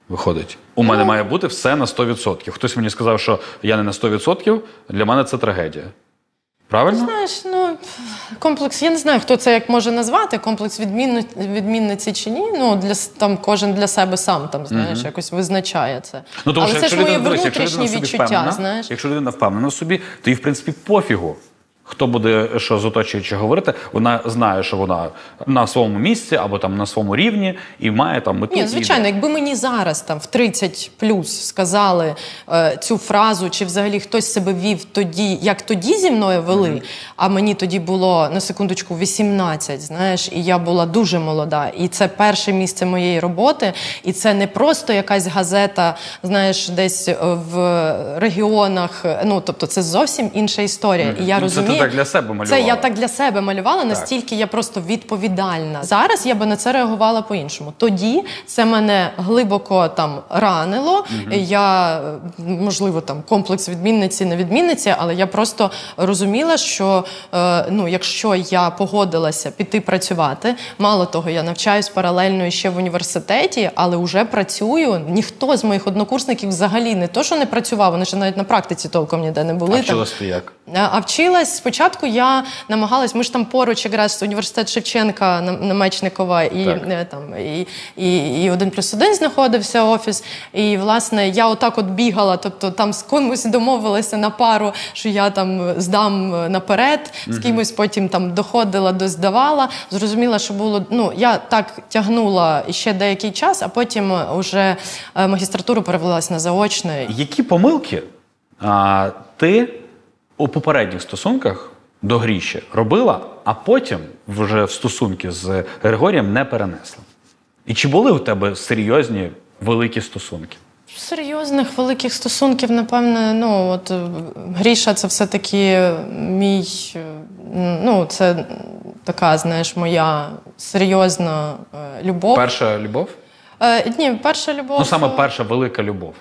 виходить. У мене має бути все на сто відсотків. Хтось мені сказав, що я не на сто відсотків, для мене це трагедія. Правильно? Знаєш, ну, комплекс, я не знаю, хто це як може назвати, комплекс відмінно, відмінниці чи ні, ну, для, там кожен для себе сам, там, знаєш, mm-hmm. якось визначає це. Ну, тому, але що, це ж мої дивись, внутрішні відчуття, впевнена, знаєш. Якщо людина впевнена в собі, то їй, в принципі, пофігу. Хто буде що з оточуючи говорити, вона знає, що вона на своєму місці або там на своєму рівні і має там мету. Ні, звичайно, якби мені зараз там в тридцять плюс сказали е, цю фразу, чи взагалі хтось себе вів тоді, як тоді зі мною вели, mm-hmm. а мені тоді було, на секундочку, вісімнадцять, знаєш, і я була дуже молода, і це перше місце моєї роботи, і це не просто якась газета, знаєш, десь в регіонах, ну, тобто це зовсім інша історія, mm-hmm. і я ну, розумію, так для себе малювала. Це я так для себе малювала, настільки я просто відповідальна. Зараз я би на це реагувала по-іншому. Тоді це мене глибоко там ранило. Угу. Я, можливо, там комплекс відмінниці, не відмінниці, але я просто розуміла, що е, ну, якщо я погодилася піти працювати, мало того, я навчаюсь паралельно ще в університеті, але вже працюю. Ніхто з моїх однокурсників взагалі не то, що не працював, вони ще навіть на практиці толком ніде не були. А вчилась ти як? А вчилась, спочатку я намагалась, ми ж там поруч якраз університет Шевченка на, на Мечникова і, там, і, і, і один плюс один знаходився офіс. І, власне, я отак от бігала, тобто там з комусь домовилася на пару, що я там здам наперед, з кимось потім там доходила, доздавала. Зрозуміла, що було, ну, я так тягнула ще деякий час, а потім вже магістратуру перевелась на заочне. Які помилки а, ти у попередніх стосунках до Гріші робила, а потім вже в стосунки з Григорієм не перенесла? І чи були у тебе серйозні, великі стосунки? Серйозних, великих стосунків, напевне, ну, от Гріша – це все-таки мій, ну, це така, знаєш, моя серйозна любов. Перша любов? Е, ні, перша любов. Ну, саме перша велика любов.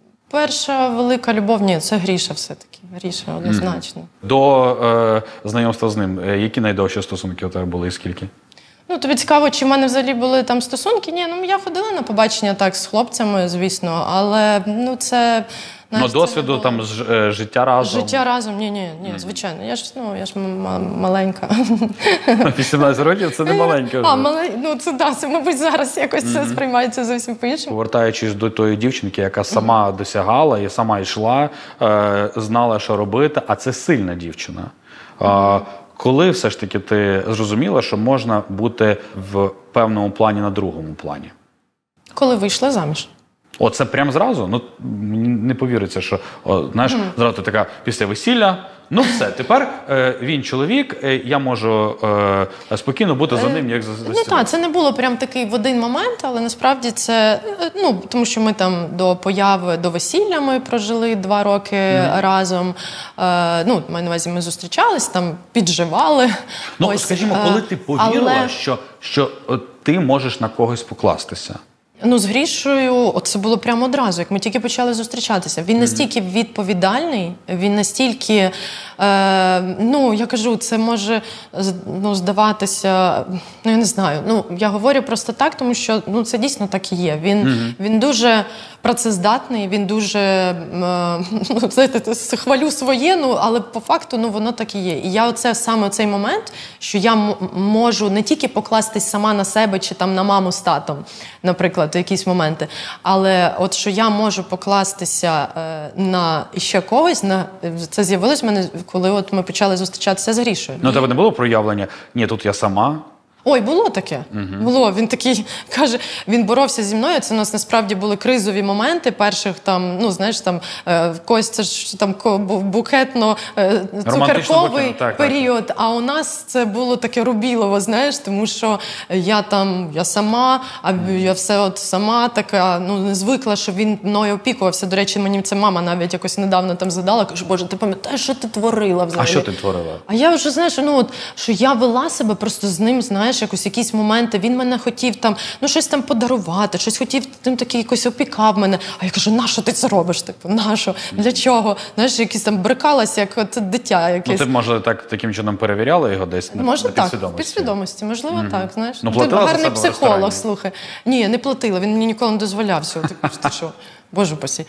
Перша велика любов, ні, це Гріша все-таки. Гріша, однозначно. Mm. До е, знайомства з ним, які найдовші стосунки у тебе були і скільки? Ну, тобі цікаво, чи в мене взагалі були там стосунки? Ні, ну я ходила на побачення так з хлопцями, звісно, але, ну, це... Ну, досвіду там ж, життя разом? Життя разом? Ні, ні, ні, звичайно. Я ж, ну, я ж м- маленька. вісімнадцять років – це не маленька. А, мале... ну, це, да, це, мабуть, зараз якось mm-hmm. це сприймається зовсім по-іншому. Повертаючись до тої дівчинки, яка сама mm-hmm. досягала і сама йшла, е, знала, що робити, а це сильна дівчина. Mm-hmm. Е, коли все ж таки ти зрозуміла, що можна бути в певному плані на другому плані? Коли вийшла заміж. Оце прям зразу? Ну, не повіриться, що, о, знаєш, mm. зразу ти така після весілля, ну все, тепер е, він чоловік, е, я можу е, спокійно бути за ним, як за Ну так, це не було прям такий в один момент, але насправді це, ну, тому що ми там до появи, до весілля ми прожили два роки mm. разом, е, ну, маю на увазі, ми зустрічались, там підживали. Ну, ось, скажімо, коли ти повірила, але... що, що от, ти можеш на когось покластися? Ну, з Грішою це було прямо одразу, як ми тільки почали зустрічатися. Він настільки відповідальний, він настільки, е, ну, я кажу, це може, ну, здаватися, ну, я не знаю, ну, я говорю просто так, тому що, ну, це дійсно так і є. Він, mm-hmm. він дуже працездатний, він дуже, е, ну, знаєте, хвалю своє, ну, але по факту, ну, воно так і є. І я оце, саме цей момент, що я м- можу не тільки покластись сама на себе чи там на маму з татом, наприклад, в якісь моменти. Але от що я можу покластися е, на ще когось, на, це з'явилось в мене, коли от ми почали зустрічатися з Грішою. Ну, тебе не було проявлення, ні, тут я сама? Ой, було таке. Угу. Було. Він такий, каже, він боровся зі мною. Це у нас насправді були кризові моменти перших там, ну, знаєш, там, е, в когось це ж там букетно-цукерковий е, період, так. А у нас це було таке рубілово, знаєш, тому що я там, я сама, а я все от сама така, ну, не звикла, що він мною опікувався. До речі, мені це мама навіть якось недавно там задала, каже, Боже, ти пам'ятаєш, що ти творила взагалі? А що ти творила? А я вже, знаєш, ну, от, що я вела себе просто з ним, знаєш, знаєш, якось якісь моменти, він мене хотів там, ну, щось там подарувати, щось хотів, тим такий якось опікав мене. А я кажу, нащо ти це робиш? Типу, нащо? Для чого? Знаєш, якісь там брикалась, як от дитя якесь. Ну, ти, може, так, таким чином перевіряла його десь на, може, на так, підсвідомості? підсвідомості, можливо, mm-hmm. так, знаєш. Ну, ти гарний за психолог, слухай. Ні, не платила, він мені ніколи не дозволяв цього. Ти, ти що? Боже пасі.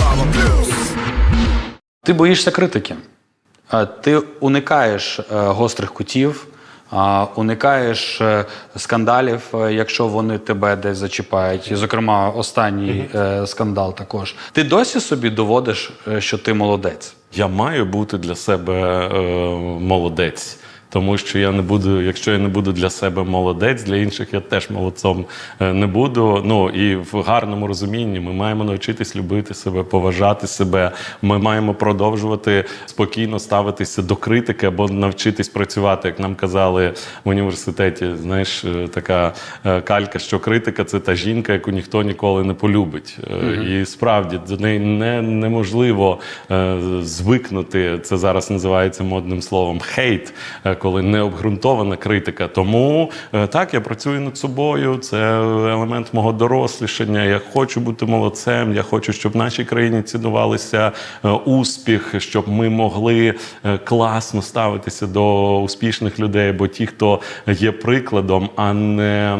Ти боїшся критики. Ти уникаєш гострих кутів, уникаєш скандалів, якщо вони тебе десь зачіпають. І, зокрема, останній mm-hmm. скандал також. Ти досі собі доводиш, що ти молодець? Я маю бути для себе е, молодець. Тому що я не буду, якщо я не буду для себе молодець, для інших я теж молодцом не буду. Ну і в гарному розумінні ми маємо навчитись любити себе, поважати себе. Ми маємо продовжувати спокійно ставитися до критики або навчитись працювати, як нам казали в університеті. Знаєш, така калька, що критика – це та жінка, яку ніхто ніколи не полюбить. Mm-hmm. І справді до неї не, неможливо звикнути. Це зараз називається модним словом хейт. Коли необґрунтована критика. Тому так, я працюю над собою, це елемент мого дорослішання, я хочу бути молодцем, я хочу, щоб в нашій країні цінувалися успіх, щоб ми могли класно ставитися до успішних людей, бо ті, хто є прикладом, а не...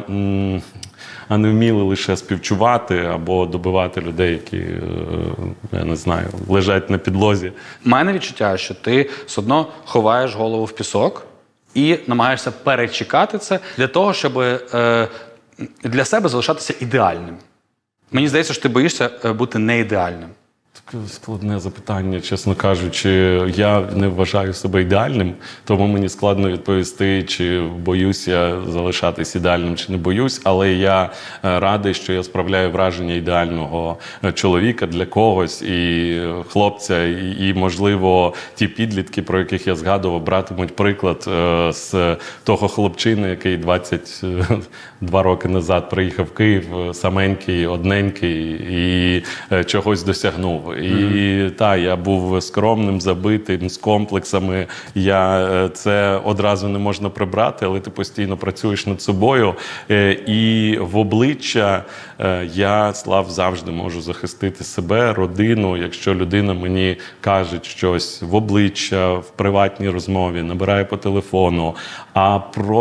а не вміли лише співчувати або добивати людей, які, я не знаю, лежать на підлозі. У мене відчуття, що ти все одно ховаєш голову в пісок і намагаєшся перечекати це для того, щоб е, для себе залишатися ідеальним. Мені здається, що ти боїшся бути неідеальним. Таке складне запитання, чесно кажучи. Я не вважаю себе ідеальним, тому мені складно відповісти, чи боюсь я залишатись ідеальним, чи не боюсь. Але я радий, що я справляю враження ідеального чоловіка для когось, і хлопця, і, і можливо, ті підлітки, про яких я згадував, братимуть приклад з того хлопчини, який двадцять два роки назад приїхав в Київ, саменький, одненький, і чогось досягнув. І mm-hmm. так, я був скромним, забитим, з комплексами. Я, це одразу не можна прибрати, але ти постійно працюєш над собою. І в обличчя я, Слав, завжди можу захистити себе, родину. Якщо людина мені каже щось в обличчя, в приватній розмові, набирає по телефону, а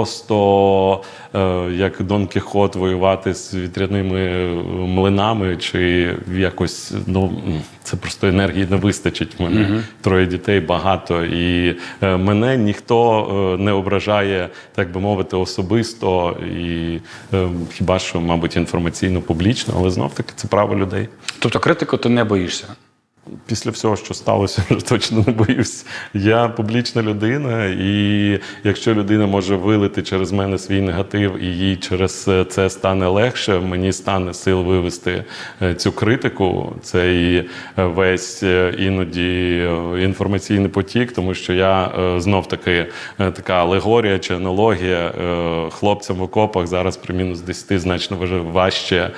просто як Дон Кіхот воювати з вітряними млинами, чи якось, ну, це просто енергії не вистачить в мене. Mm-hmm. Троє дітей, багато. І е, мене ніхто е, не ображає, так би мовити, особисто. І е, хіба що, мабуть, інформаційно, публічно, але знов-таки це право людей. Тобто критику ти не боїшся? Після всього, що сталося, я точно не боюсь. Я публічна людина, і якщо людина може вилити через мене свій негатив, і їй через це стане легше, мені стане сил вивести цю критику, цей весь іноді інформаційний потік, тому що я знов-таки така алегорія чи аналогія хлопцям в окопах зараз при мінус десять значно важче,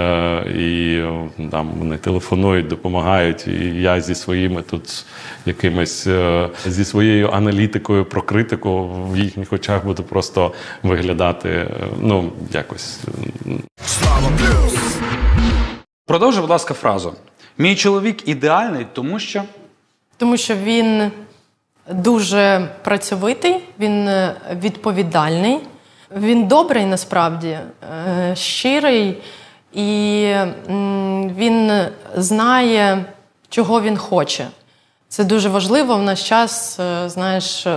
і там вони телефонують, допомагають. І я зі своїми тут якимось, зі своєю аналітикою про критику в їхніх очах буду просто виглядати, ну, якось. Продовжуй, будь ласка, фразу. Мій чоловік ідеальний, тому що? Тому що він дуже працьовитий, він відповідальний, він добрий насправді, щирий, і він знає, чого він хоче. Це дуже важливо в наш час, знаєш,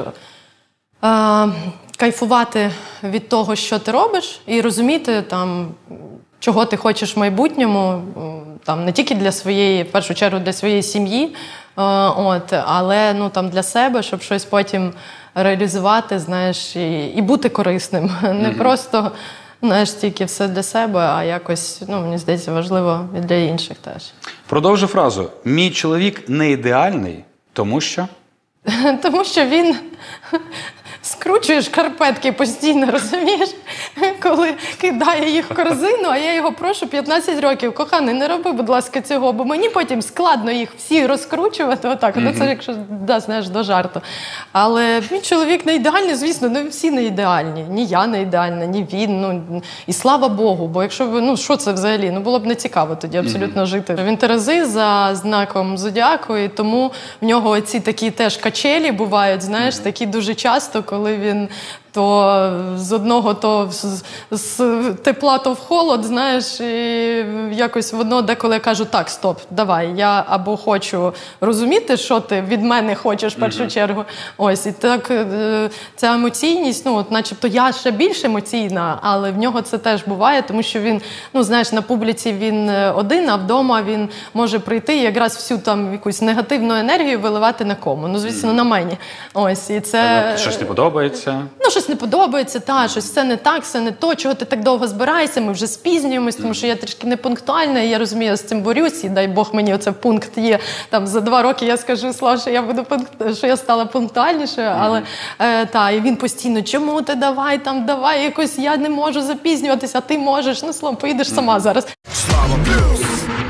кайфувати від того, що ти робиш, і розуміти, там, чого ти хочеш в майбутньому, там, не тільки для своєї, в першу чергу, для своєї сім'ї, от, але, ну, там, для себе, щоб щось потім реалізувати, знаєш, і, і бути корисним. Mm-hmm. Не просто, знаєш, тільки все для себе, а якось, ну, мені здається, важливо і для інших теж. Продовжу фразу. Мій чоловік не ідеальний, тому що? Тому що він скручує шкарпетки постійно, розумієш? коли кидає їх в корзину, а я його прошу п'ятнадцять років, коханий, не роби, будь ласка, цього, бо мені потім складно їх всі розкручувати, отак, mm-hmm. ну це якщо, да, знаєш, до жарту. Але мій чоловік не ідеальний, звісно, ну всі не ідеальні, ні я не ідеальна, ні він, ну, і слава Богу, бо якщо, ну, що це взагалі, ну, було б не цікаво тоді абсолютно mm-hmm. жити. Він Терези за знаком зодіаку, і тому в нього ці такі теж качелі бувають, знаєш, mm-hmm. такі дуже часто, коли він то з одного, то з, з тепла, то в холод, знаєш, і якось воно деколи я кажу, так, стоп, давай, я або хочу розуміти, що ти від мене хочеш в першу mm-hmm. чергу, ось, і так ця емоційність, ну, от, начебто я ще більш емоційна, але в нього це теж буває, тому що він, ну, знаєш, на публіці він один, а вдома він може прийти і якраз всю там якусь негативну енергію виливати на кому, ну, звісно, mm-hmm. на мені, ось, і це... Щось не подобається? Ну, щось не подобається, та, щось це не так, все не то, чого ти так довго збираєшся, ми вже спізнюємось, тому що я трішки непунктуальна, і я розумію, я з цим борюсь, і дай Бог мені оце пункт є. Там за два роки я скажу, Слав, що я буду пункт, що я стала пунктуальнішою, але е, та, і він постійно, чому ти давай, там, давай, якось я не можу запізнюватися, а ти можеш, ну, Слав, поїдеш сама зараз. Слава плюс!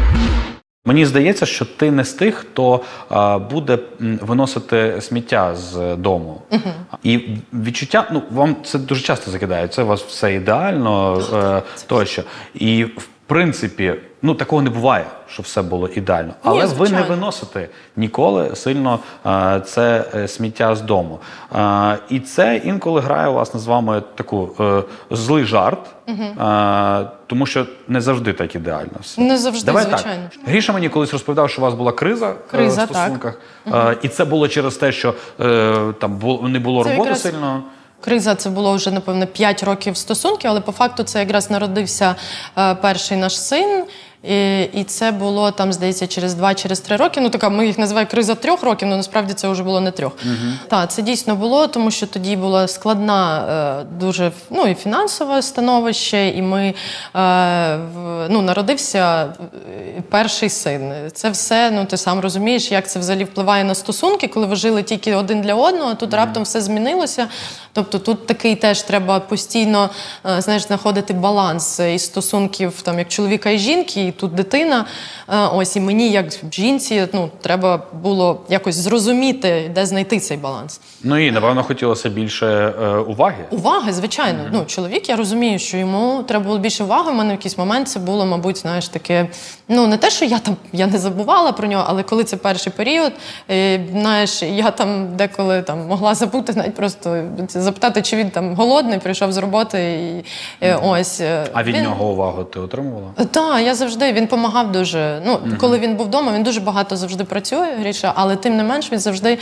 Мені здається, що ти не з тих, хто а, буде виносити сміття з дому. Uh-huh. І відчуття, ну, вам це дуже часто закидає, це у вас все ідеально, е, тощо. І, в принципі, ну, такого не буває, що все було ідеально. Але Ні, ви не виносите ніколи сильно е, це е, сміття з дому. Е, і це інколи грає, власне, з вами таку е, злий жарт, угу. е, тому що не завжди так ідеально все. Не завжди, Давай звичайно. Так. Гріша мені колись розповідав, що у вас була криза, криза е, в стосунках. Е, і це було через те, що е, там було, не було це роботи якраз... сильно. Криза, це було вже, напевно, п'ять років стосунків, але по факту це якраз народився е, перший наш син. І, і це було, там, здається, через два, через три роки. Ну, така, ми їх називаємо криза трьох років, але насправді це вже було не трьох. Uh-huh. Так, це дійсно було, тому що тоді була складна е, дуже, ну, і фінансове становище, і ми, е, в, ну, народився перший син. Це все, ну, ти сам розумієш, як це взагалі впливає на стосунки, коли ви жили тільки один для одного, тут uh-huh. раптом все змінилося. Тобто тут такий теж треба постійно, е, знаєш, знаходити баланс із стосунків, там, як чоловіка і жінки, і тут дитина, ось, і мені, як жінці, ну, треба було якось зрозуміти, де знайти цей баланс. Ну і, напевно, хотілося більше е, уваги. Уваги, звичайно. Mm-hmm. Ну, чоловік, я розумію, що йому треба було більше уваги. У мене в якийсь момент це було, мабуть, знаєш, таке, ну, не те, що я там, я не забувала про нього, але коли це перший період, е, знаєш, я там деколи там могла забути, навіть просто запитати, чи він там голодний, прийшов з роботи, і е, mm-hmm. ось. Е, а від він... нього увагу ти отримувала? Так, я завжди Він допомагав дуже. Ну, mm-hmm. коли він був вдома, він дуже багато завжди працює, Гріша, але тим не менш він завжди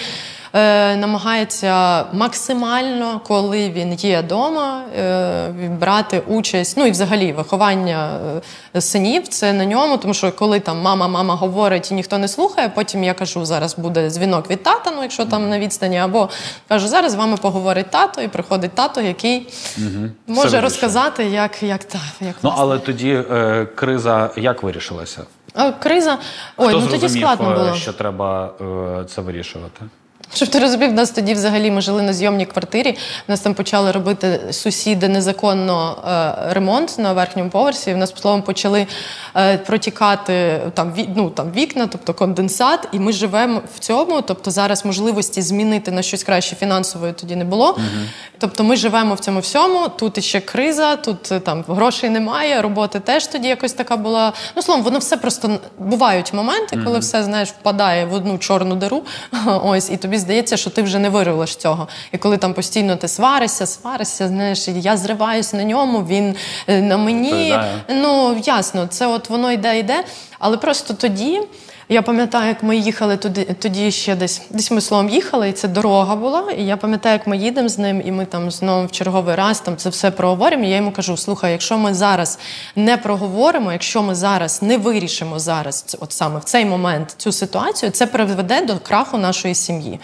е, намагається максимально, коли він є вдома, е, брати участь, ну і взагалі виховання е, синів, це на ньому, тому що коли там мама, мама говорить і ніхто не слухає, потім я кажу, зараз буде дзвінок від тата, ну якщо там на відстані, або кажу, зараз з вами поговорить тато, і приходить тато, який mm-hmm. може Все розказати, як, як, та, як ну, але тоді е, криза як вирішилася? Криза? Ой, Хто ну тоді складно було. що треба е, це вирішувати? Щоб ти розумів, в нас тоді взагалі ми жили на зйомній квартирі, в нас там почали робити сусіди незаконно е, ремонт на верхньому поверсі, в нас, по словам, почали е, протікати там, ві, ну, там вікна, тобто конденсат, і ми живемо в цьому, тобто зараз можливості змінити на щось краще фінансової тоді не було. Угу. Тобто ми живемо в цьому всьому, тут іще криза, тут там грошей немає, роботи теж тоді якось така була. Ну, словом, воно все просто, бувають моменти, коли угу. все, знаєш, впадає в одну чорну диру, ось, і тобі здається, що ти вже не вирвеш цього. І коли там постійно ти сваришся, сваришся, знаєш, я зриваюсь на ньому, він на мені. Передає. Ну, ясно, це от воно йде, йде. Але просто тоді, я пам'ятаю, як ми їхали туди, тоді ще десь, десь ми, словом, їхали, і це дорога була, і я пам'ятаю, як ми їдемо з ним, і ми там знову в черговий раз там це все проговоримо, і я йому кажу, слухай, якщо ми зараз не проговоримо, якщо ми зараз не вирішимо зараз, от саме в цей момент цю ситуацію, це приведе до краху нашої сім'ї.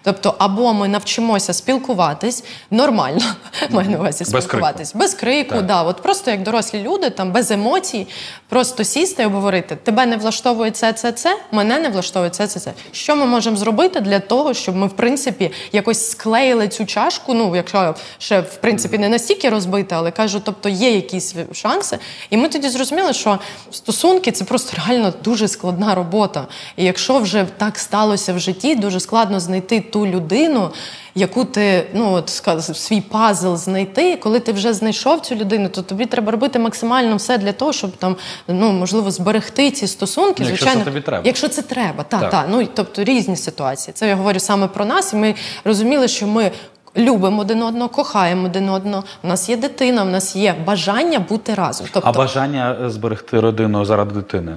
Тобто, або ми навчимося спілкуватись нормально, маю на увазі спілкуватись, без крику, без крику да, от просто як дорослі люди, там, без емоцій, просто сісти і обговорити, тебе не влаштовує це, це, це, мене не влаштовує це, це, це. Що ми можемо зробити для того, щоб ми, в принципі, якось склеїли цю чашку, ну, якщо ще, в принципі, не настільки розбита, але кажу, тобто є якісь шанси. І ми тоді зрозуміли, що стосунки – це просто реально дуже складна робота. І якщо вже так сталося в житті, дуже складно знайти ту людину, яку ти, ну, от, свій пазл знайти. Коли ти вже знайшов цю людину, то тобі треба робити максимально все для того, щоб там, ну, можливо, зберегти ці стосунки. Ну, звичайно, якщо це тобі треба. Якщо це треба, так, так. так. Ну, тобто різні ситуації. Це я говорю саме про нас, і ми розуміли, що ми любимо один одного, кохаємо один одного, у нас є дитина, у нас є бажання бути разом. Тобто, а бажання зберегти родину заради дитини?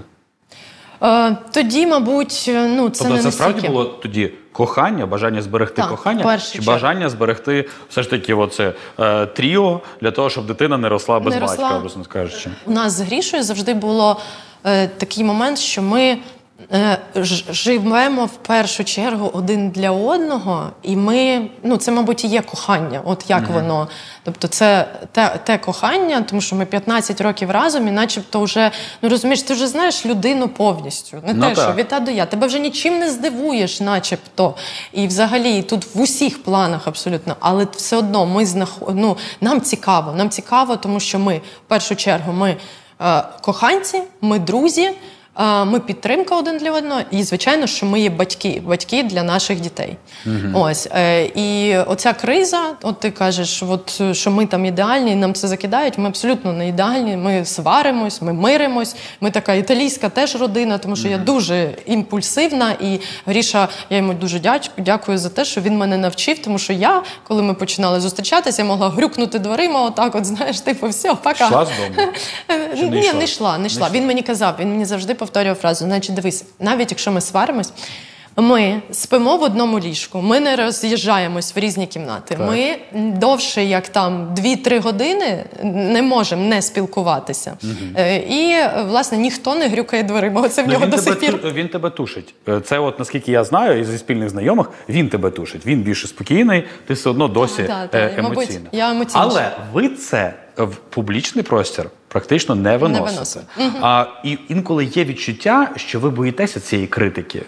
Е, тоді, мабуть, ну, це тобто не це справді настільки... було тоді кохання, бажання зберегти так, кохання, чи чергу. бажання зберегти все ж таки оце е, тріо для того, щоб дитина не росла без не батька, росла. образно кажучи? У нас з Грішою завжди було е, такий момент, що ми е, ж, живемо в першу чергу один для одного, і ми, ну, це, мабуть, і є кохання, от як mm-hmm. воно. Тобто це те, те кохання, тому що ми п'ятнадцять років разом, і начебто вже, ну, розумієш, ти вже знаєш людину повністю. Не ну, те, так. що від А до Я. Тебе вже нічим не здивуєш, начебто. І взагалі, тут в усіх планах абсолютно. Але все одно ми знаход... ну, нам цікаво. Нам цікаво, тому що ми, в першу чергу, ми е, коханці, ми друзі, ми підтримка один для одного, і, звичайно, що ми є батьки, батьки для наших дітей. Uh-huh. Ось. І оця криза, от ти кажеш, от, що ми там ідеальні, нам це закидають, ми абсолютно не ідеальні, ми сваримось, ми миримось, ми така італійська теж родина, тому що uh-huh. я дуже імпульсивна, і Гріша, я йому дуже дякую за те, що він мене навчив, тому що я, коли ми починали зустрічатися, я могла грюкнути дверима, отак от, знаєш, типу, все, пока. Йшла з дому? Ні, не йшла, не йшла. Не йшла. Він мені казав, він мені завжди повторював фразу, значить, дивись, навіть якщо ми сваримось, ми спимо в одному ліжку, ми не роз'їжджаємось в різні кімнати. Так. Ми довше, як там дві-три години, не можемо не спілкуватися. Угу. І, власне, ніхто не грюкає дверима. Оце в ну, нього він до тебе, сих пір. Він тебе тушить. Це, от наскільки я знаю, із спільних знайомих, він тебе тушить. Він більше спокійний, ти все одно досі а, та, та, емоційна. мабуть, я емоційна. Але ви це в публічний простір практично не виносите. Не угу. А, і інколи є відчуття, що ви боїтеся цієї критики.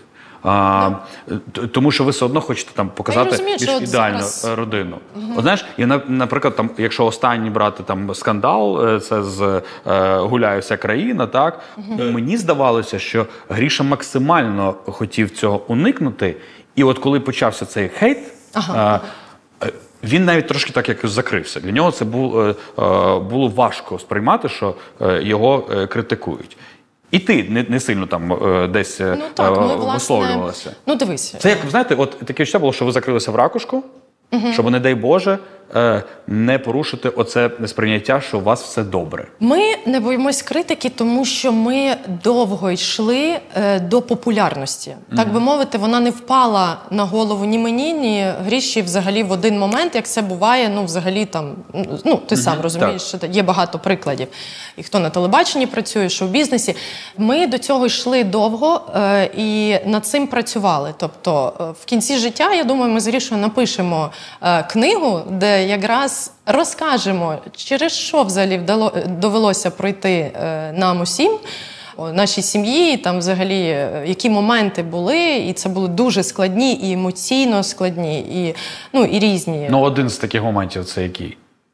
А, тому що ви все одно хочете там показати розумію, більш ідеальну зараз... родину. Угу. От, знаєш, і, наприклад, там, якщо останній брати там скандал, це з е, «Гуляє вся країна», так? Угу. Мені здавалося, що Гріша максимально хотів цього уникнути, і от коли почався цей хейт, ага. е, він навіть трошки так якось закрився. Для нього це було, е, було важко сприймати, що е, його е, критикують. І ти не, не сильно там е, десь ну, так, ми, власне, висловлювалася. Ну, дивись. Це, як, знаєте, от таке відчуття було, що ви закрилися в ракушку, угу. щоб, не дай Боже, е, не порушити оце несприйняття, що у вас все добре. Ми не боїмось критики, тому що ми довго йшли е, до популярності. Mm-hmm. Так би мовити, вона не впала на голову ні мені, ні Гріші взагалі в один момент, як це буває, ну, взагалі там, ну, ти mm-hmm. сам розумієш, що є багато прикладів. І хто на телебаченні працює, що в бізнесі. Ми до цього йшли довго е, і над цим працювали. Тобто, е, в кінці життя, я думаю, ми з Грішою напишемо е, книгу, де якраз розкажемо, через що взагалі вдало, довелося пройти е, нам усім, о, нашій сім'ї, там взагалі, які моменти були, і це були дуже складні, і емоційно складні, і, ну, і різні. Ну, один з таких моментів – це який?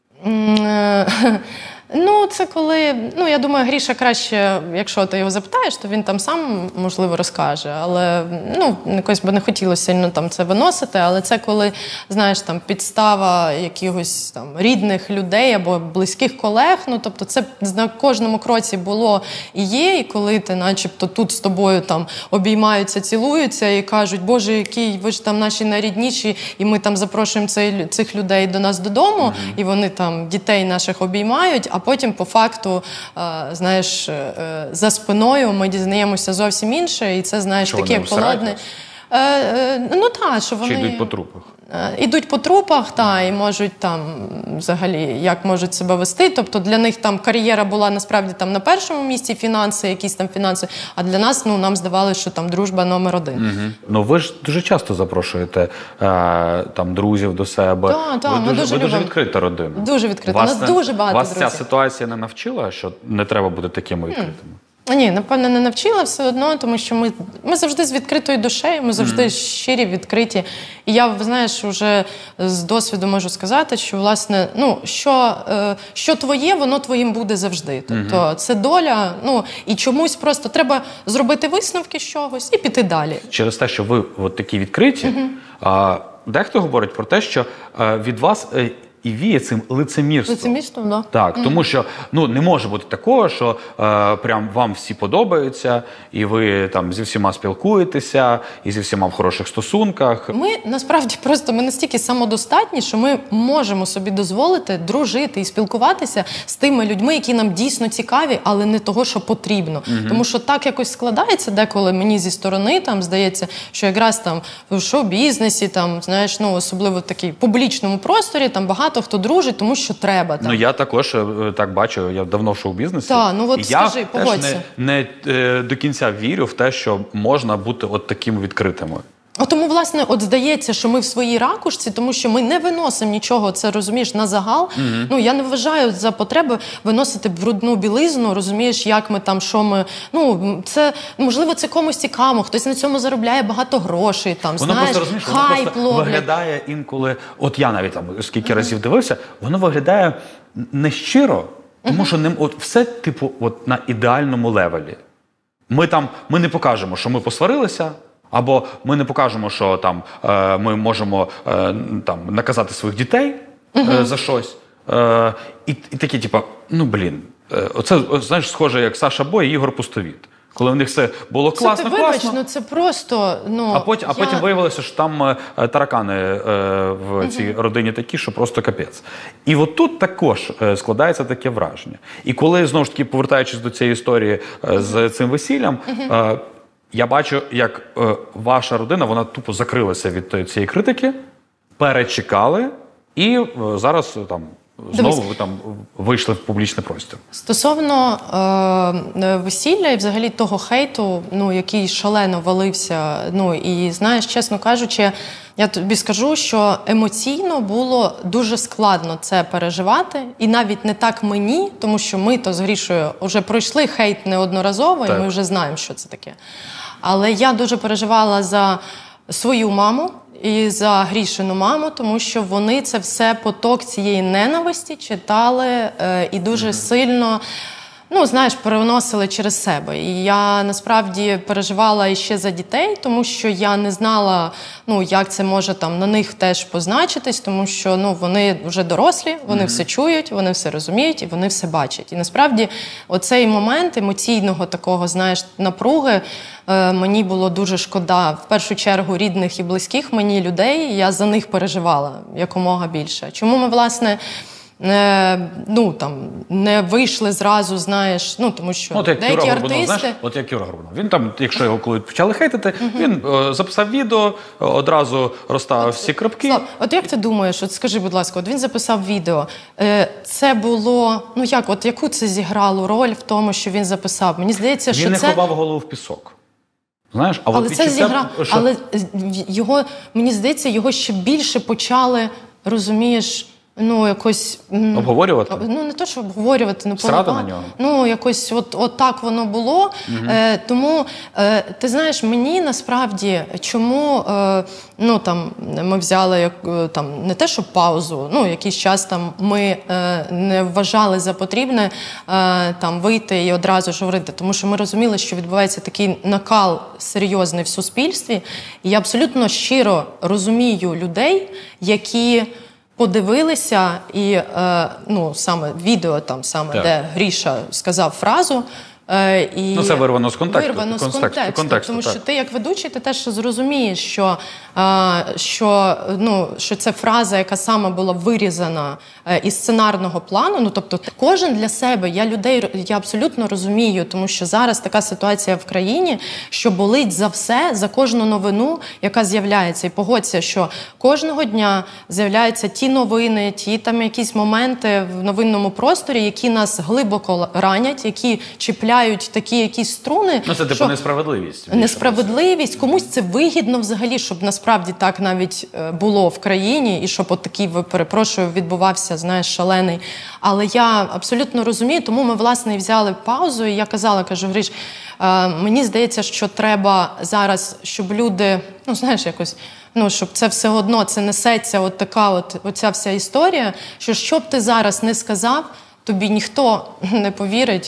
Ну, це коли, ну, я думаю, Гріша краще, якщо ти його запитаєш, то він там сам, можливо, розкаже. Але, ну, якось би не хотілося сильно там це виносити, але це коли, знаєш, там підстава якихось там рідних людей або близьких колег, ну, тобто це на кожному кроці було і є, і коли ти начебто тут з тобою там обіймаються, цілуються і кажуть, Боже, який, ви ж там наші найрідніші, і ми там запрошуємо цей, цих людей до нас додому, mm-hmm. і вони там дітей наших обіймають, а потім, по факту, знаєш, за спиною ми дізнаємося зовсім інше, і це, знаєш, таке як полотне. Ну так, що вони... Чи йдуть по трупах? ідуть по трупах, та, і можуть там взагалі, як можуть себе вести. Тобто для них там кар'єра була насправді там на першому місці, фінанси, якісь там фінанси, а для нас, ну, нам здавалося, що там дружба номер один. Угу. Ну, ви ж дуже часто запрошуєте е, там друзів до себе. Так, так, ви ми дуже, дуже ви дуже любимо. відкрита родина. Дуже відкрита. У нас не, дуже багато вас друзів. Вас ця ситуація не навчила, що не треба бути такими відкритими? Ні, напевно, не навчила все одно, тому що ми, ми завжди з відкритою душею, ми завжди mm. щирі, відкриті. І я, знаєш, вже з досвіду можу сказати, що, власне, ну, що, е, що твоє, воно твоїм буде завжди. Тобто mm-hmm. це доля, ну, і чомусь просто треба зробити висновки з чогось і піти далі. Через те, що ви от такі відкриті, mm-hmm. а, дехто говорить про те, що а, від вас... і віє цим лицемірством. Лицемірством, да. Так, mm-hmm. тому що ну, не може бути такого, що е, прям вам всі подобаються, і ви там зі всіма спілкуєтеся, і зі всіма в хороших стосунках. Ми, насправді, просто ми настільки самодостатні, що ми можемо собі дозволити дружити і спілкуватися з тими людьми, які нам дійсно цікаві, але не того, що потрібно. Mm-hmm. Тому що так якось складається деколи мені зі сторони, там, здається, що якраз там в шоу-бізнесі, там, знаєш, ну, особливо в такій публічному просторі, там багато хто дружить, тому що треба. Там. Ну, я також так бачу, я давно в шоу-бізнесі. Так, ну от і скажи, я погодься. теж не, не е, до кінця вірю в те, що можна бути от такими відкритими. От тому, власне, от здається, що ми в своїй ракушці, тому що ми не виносимо нічого, це, розумієш, на загал. Mm-hmm. Ну, я не вважаю за потреби виносити брудну білизну, розумієш, як ми там, що ми... Ну, це, можливо, це комусь цікаво, хтось на цьому заробляє багато грошей, там, воно знаєш, просто, розумієш, воно хайп просто ловлять. Виглядає інколи... От я навіть там скільки mm-hmm. разів дивився, воно виглядає нещиро, тому mm-hmm. що ним, от, все, типу, от, на ідеальному левелі. Ми там, ми не покажемо, що ми посварилися, або ми не покажемо, що там е, ми можемо е, там наказати своїх дітей е, uh-huh. за щось. Е, і, і такі, типу, ну, блін, е, оце, знаєш, схоже, як Саша Бой і Ігор Пустовіт. Коли в них все було класно, це, ти вибач, класно. Ну, це просто, ну... А потім, я... а потім виявилося, що там е, таракани е, в uh-huh. цій родині такі, що просто капець. І от тут також е, складається таке враження. І коли, знову ж таки, повертаючись до цієї історії е, з цим весіллям, uh-huh. е, я бачу, як е, ваша родина, вона тупо закрилася від цієї критики, перечекали, і е, зараз там знову ви там вийшли в публічний простір. Стосовно е, весілля і взагалі того хейту, ну, який шалено валився, ну, і, знаєш, чесно кажучи, я тобі скажу, що емоційно було дуже складно це переживати, і навіть не так мені, тому що ми то з Грішою вже пройшли хейт неодноразово, так. І ми вже знаємо, що це таке. Але я дуже переживала за свою маму і за Грішину маму, тому що вони це все, поток цієї ненависті читали е, і дуже mm-hmm. сильно, ну, знаєш, переносили через себе. І я, насправді, переживала іще за дітей, тому що я не знала, ну, як це може там на них теж позначитись, тому що, ну, вони вже дорослі, вони mm-hmm. все чують, вони все розуміють і вони все бачать. І, насправді, оцей момент емоційного такого, знаєш, напруги, е, мені було дуже шкода. В першу чергу, рідних і близьких мені людей, я за них переживала якомога більше. Чому ми, власне, Не, ну, там, не вийшли зразу, знаєш, ну, тому що ну, от як деякі Юра артисти... Горбунов, знаєш, от як Юра Горбунов. Він там, якщо його коли почали хейтити, uh-huh. він е, записав відео, одразу розставив от, всі крапки. Слав, от як ти думаєш, от скажи, будь ласка, от він записав відео, е, це було, ну як, от яку це зіграло роль в тому, що він записав? Мені здається, він що не це... ховав голову в пісок. Знаєш, а але от це зіграв, що... але його, мені здається, його ще більше почали, розумієш, ну, якось... Обговорювати? Ну, не то, що обговорювати, не Срати на нього? Ну, якось от, от так воно було. Угу. Е, тому, е, ти знаєш, мені насправді, чому, е, ну, там, ми взяли, як, там, не те, що паузу, ну, якийсь час там ми е, не вважали за потрібне е, там вийти і одразу ж говорити, тому що ми розуміли, що відбувається такий накал серйозний в суспільстві, і я абсолютно щиро розумію людей, які подивилися і, е, ну, саме відео там, саме, так. де Гріша сказав фразу, Е, і ну, це вирвано з контексту. Вирвано з контексту, контексту, контексту тому так. що ти, як ведучий, ти теж зрозумієш, що, е, що, ну, що це фраза, яка саме була вирізана е, із сценарного плану. Ну, тобто, кожен для себе, я людей я абсолютно розумію, тому що зараз така ситуація в країні, що болить за все, за кожну новину, яка з'являється. І погодься, що кожного дня з'являються ті новини, ті там якісь моменти в новинному просторі, які нас глибоко ранять, які чіпляють такі якісь струни. Ну, це типу що... несправедливість. Несправедливість. Комусь це вигідно взагалі, щоб насправді так навіть було в країні, і щоб от такий, перепрошую, відбувався, знаєш, шалений. Але я абсолютно розумію, тому ми, власне, і взяли паузу, і я казала, кажу, Гриш, мені здається, що треба зараз, щоб люди, ну, знаєш, якось, ну, щоб це все одно, це несеться от така от, оця вся історія, що що б ти зараз не сказав, тобі ніхто не повірить.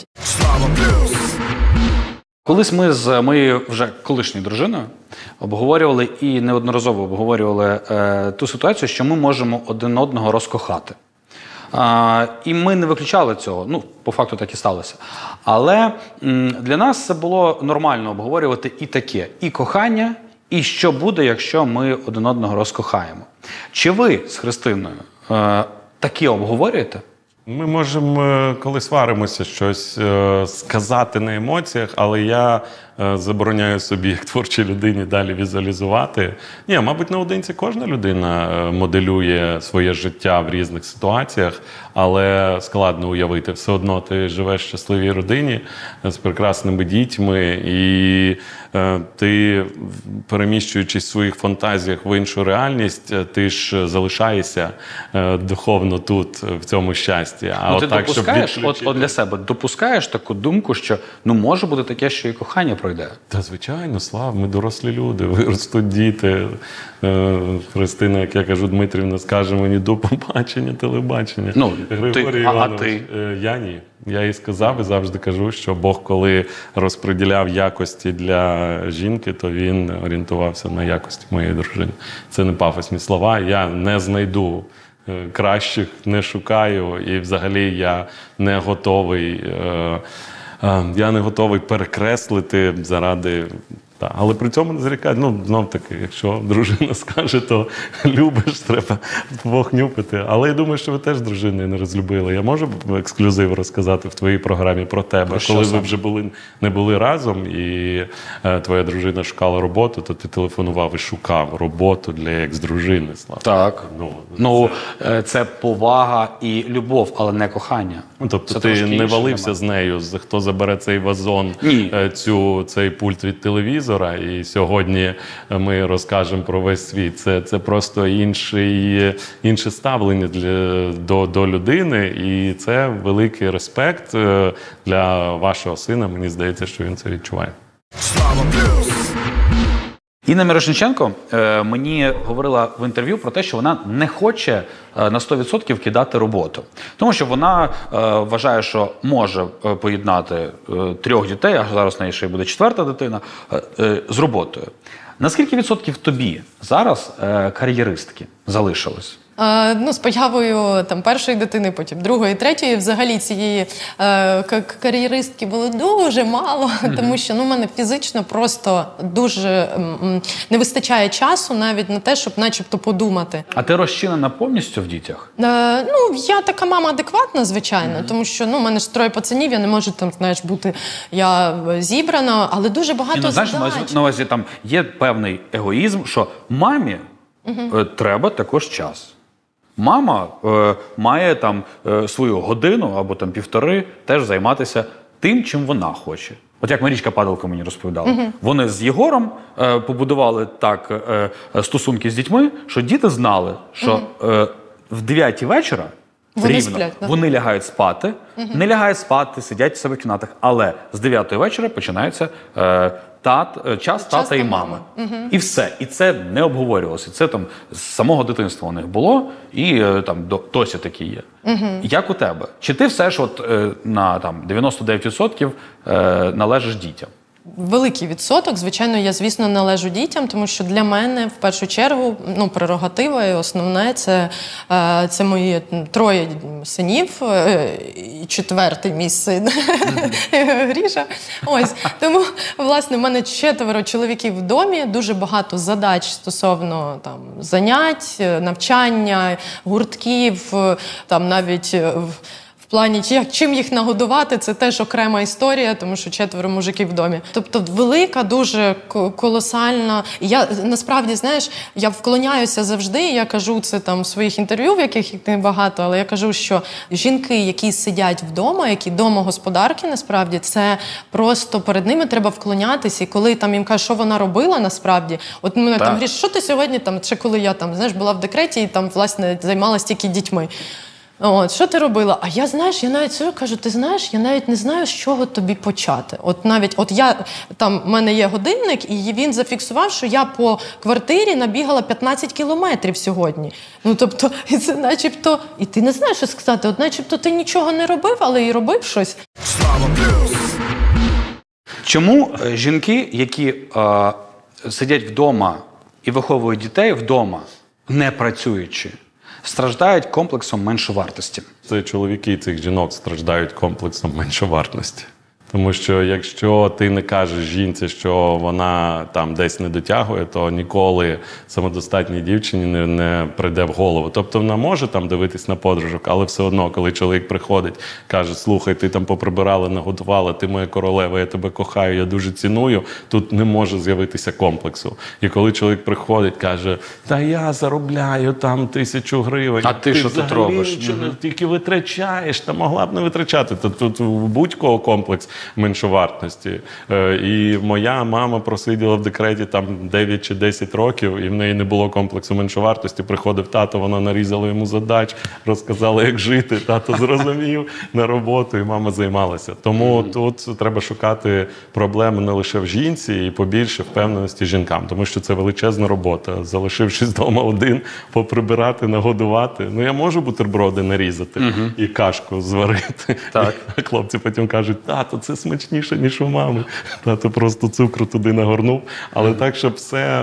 Колись ми з моєю вже колишньою дружиною обговорювали і неодноразово обговорювали е, ту ситуацію, що ми можемо один одного розкохати. Е, і ми не виключали цього, ну, по факту так і сталося. Але м, для нас це було нормально обговорювати і таке, і кохання, і що буде, якщо ми один одного розкохаємо. Чи ви з Христиною е, таке обговорюєте? Ми можемо, коли сваримося, щось сказати на емоціях, але я забороняю собі, як творчій людині, далі візуалізувати. Ні, мабуть, наодинці кожна людина моделює своє життя в різних ситуаціях, але складно уявити. Все одно ти живеш в щасливій родині з прекрасними дітьми, і ти, переміщуючись в своїх фантазіях в іншу реальність, ти ж залишаєшся духовно тут, в цьому щасті. А ну, от ти так, допускаєш, щоб от, от для себе, допускаєш таку думку, що ну може бути таке, що і кохання пройде? Та, звичайно, Слав, ми дорослі люди, виростуть діти. Христина, як я кажу, Дмитрівна, скаже мені до побачення, телебачення. Ну, Григорій ти, Іванович, а ти? Я ні. Я їй сказав і завжди кажу, що Бог, коли розподіляв якості для жінки, то він орієнтувався на якості моєї дружини. Це не пафосні слова, я не знайду кращих, не шукаю, і взагалі я не готовий, я не готовий перекреслити заради... Так, але при цьому не зарікати. Ну, знов-таки, якщо дружина скаже, то любиш, треба двох нюпити. Але я думаю, що ви теж з дружиною не розлюбили. Я можу ексклюзив розказати в твоїй програмі про тебе? Про коли ви вже були, не були разом, і е, твоя дружина шукала роботу, то ти телефонував і шукав роботу для екс-дружини. Слава. Так. Ну, ну це... це повага і любов, але не кохання. Ну, тобто це ти не валився нема. з нею, хто забере цей вазон, Ні. цю, цей пульт від телевізора, і сьогодні ми розкажемо про весь світ. Це, це просто інший, інше ставлення для, до, до людини, і це великий респект для вашого сина. Мені здається, що він це відчуває. Інна Мірошниченко е, мені говорила в інтерв'ю про те, що вона не хоче е, на сто відсотків кидати роботу. Тому що вона е, вважає, що може е, поєднати е, трьох дітей, а зараз в неї ще й буде четверта дитина, е, е, з роботою. Наскільки відсотків тобі зараз е, кар'єристки залишилось? Е, ну, з появою там першої дитини, потім другої, третьої, взагалі цієї е, кар'єристки було дуже мало, mm-hmm. тому що ну, в мене фізично просто дуже м, не вистачає часу навіть на те, щоб начебто подумати. А ти розчинена повністю в дітях? Е, ну, я така мама адекватна, звичайно, mm-hmm. тому що ну, в мене ж троє пацанів, я не можу там, знаєш, бути, я зібрана, але дуже багато І, ну, знаєш, задач. На увазі там є певний егоїзм, що мамі mm-hmm. е, треба також час. Мама е, має там е, свою годину або там півтори теж займатися тим, чим вона хоче. От як Марічка Падалко мені розповідала. Uh-huh. Вони з Єгором е, побудували так е, стосунки з дітьми, що діти знали, що uh-huh. е, в дев'ятій вечора вони рівно сплять, да? вони лягають спати, uh-huh. не лягають спати, сидять у себе в кімнатах, але з дев'ятої вечора починається е, тат, час, час тата і мами. Угу. І все. І це не обговорювалося. Це там з самого дитинства у них було, і там досі такі є. Угу. Як у тебе? Чи ти все ж от на там дев'яносто дев'ять відсотків належиш дітям? великий відсоток. Звичайно, я, звісно, належу дітям, тому що для мене, в першу чергу, ну, прерогатива і основне – це, це мої троє синів, і четвертий мій син Гріша. Ось, тому, власне, в мене четверо чоловіків в домі, дуже багато задач стосовно там, занять, навчання, гуртків, там навіть в плані, як, чим їх нагодувати, це теж окрема історія, тому що четверо мужиків в домі. Тобто велика, дуже колосальна. І я, насправді, знаєш, я вклоняюся завжди, я кажу це там в своїх інтерв'ю, в яких їх небагато, але я кажу, що жінки, які сидять вдома, які домогосподарки, насправді, це просто перед ними треба вклонятися. І коли там їм кажуть, що вона робила, насправді, от мене там говорять, що ти сьогодні, там, чи коли я там, знаєш, була в декреті і там, власне, займалася тільки дітьми. От, що ти робила? А я, знаєш, я навіть це кажу, ти знаєш, я навіть не знаю, з чого тобі почати. От навіть, от я, там, в мене є годинник, і він зафіксував, що я по квартирі набігала п'ятнадцять кілометрів сьогодні. Ну, тобто, і це начебто, і ти не знаєш, що сказати, от начебто ти нічого не робив, але і робив щось. Чому жінки, які е, сидять вдома і виховують дітей вдома, не працюючи, страждають комплексом меншовартості? Це чоловіки цих жінок страждають комплексом меншовартості. Тому що якщо ти не кажеш жінці, що вона там десь не дотягує, то ніколи самодостатній дівчині не, не прийде в голову. Тобто вона може там дивитись на подружок, але все одно, коли чоловік приходить, каже, слухай, ти там поприбирала, наготувала, ти моя королева, я тебе кохаю, я дуже ціную, тут не може з'явитися комплексу. І коли чоловік приходить, каже, та я заробляю там тисячу гривень, а ти, ти що тут робиш? Чи не тільки витрачаєш, та могла б не витрачати. То тут будь-кого комплекс меншовартості. І моя мама просиділа в декреті там дев'ять чи десять років, і в неї не було комплексу меншовартості. Приходив тато, вона нарізала йому задач, розказала, як жити. Тато зрозумів на роботу, і мама займалася. Тому mm-hmm. тут треба шукати проблеми не лише в жінці, і побільше впевненості жінкам, тому що це величезна робота. Залишившись вдома один, поприбирати, нагодувати. Ну, я можу бутерброди нарізати mm-hmm. і кашку зварити. Так. І хлопці потім кажуть, тато, це смачніше, ніж у мами. Тато просто цукру туди нагорнув. Але так, щоб все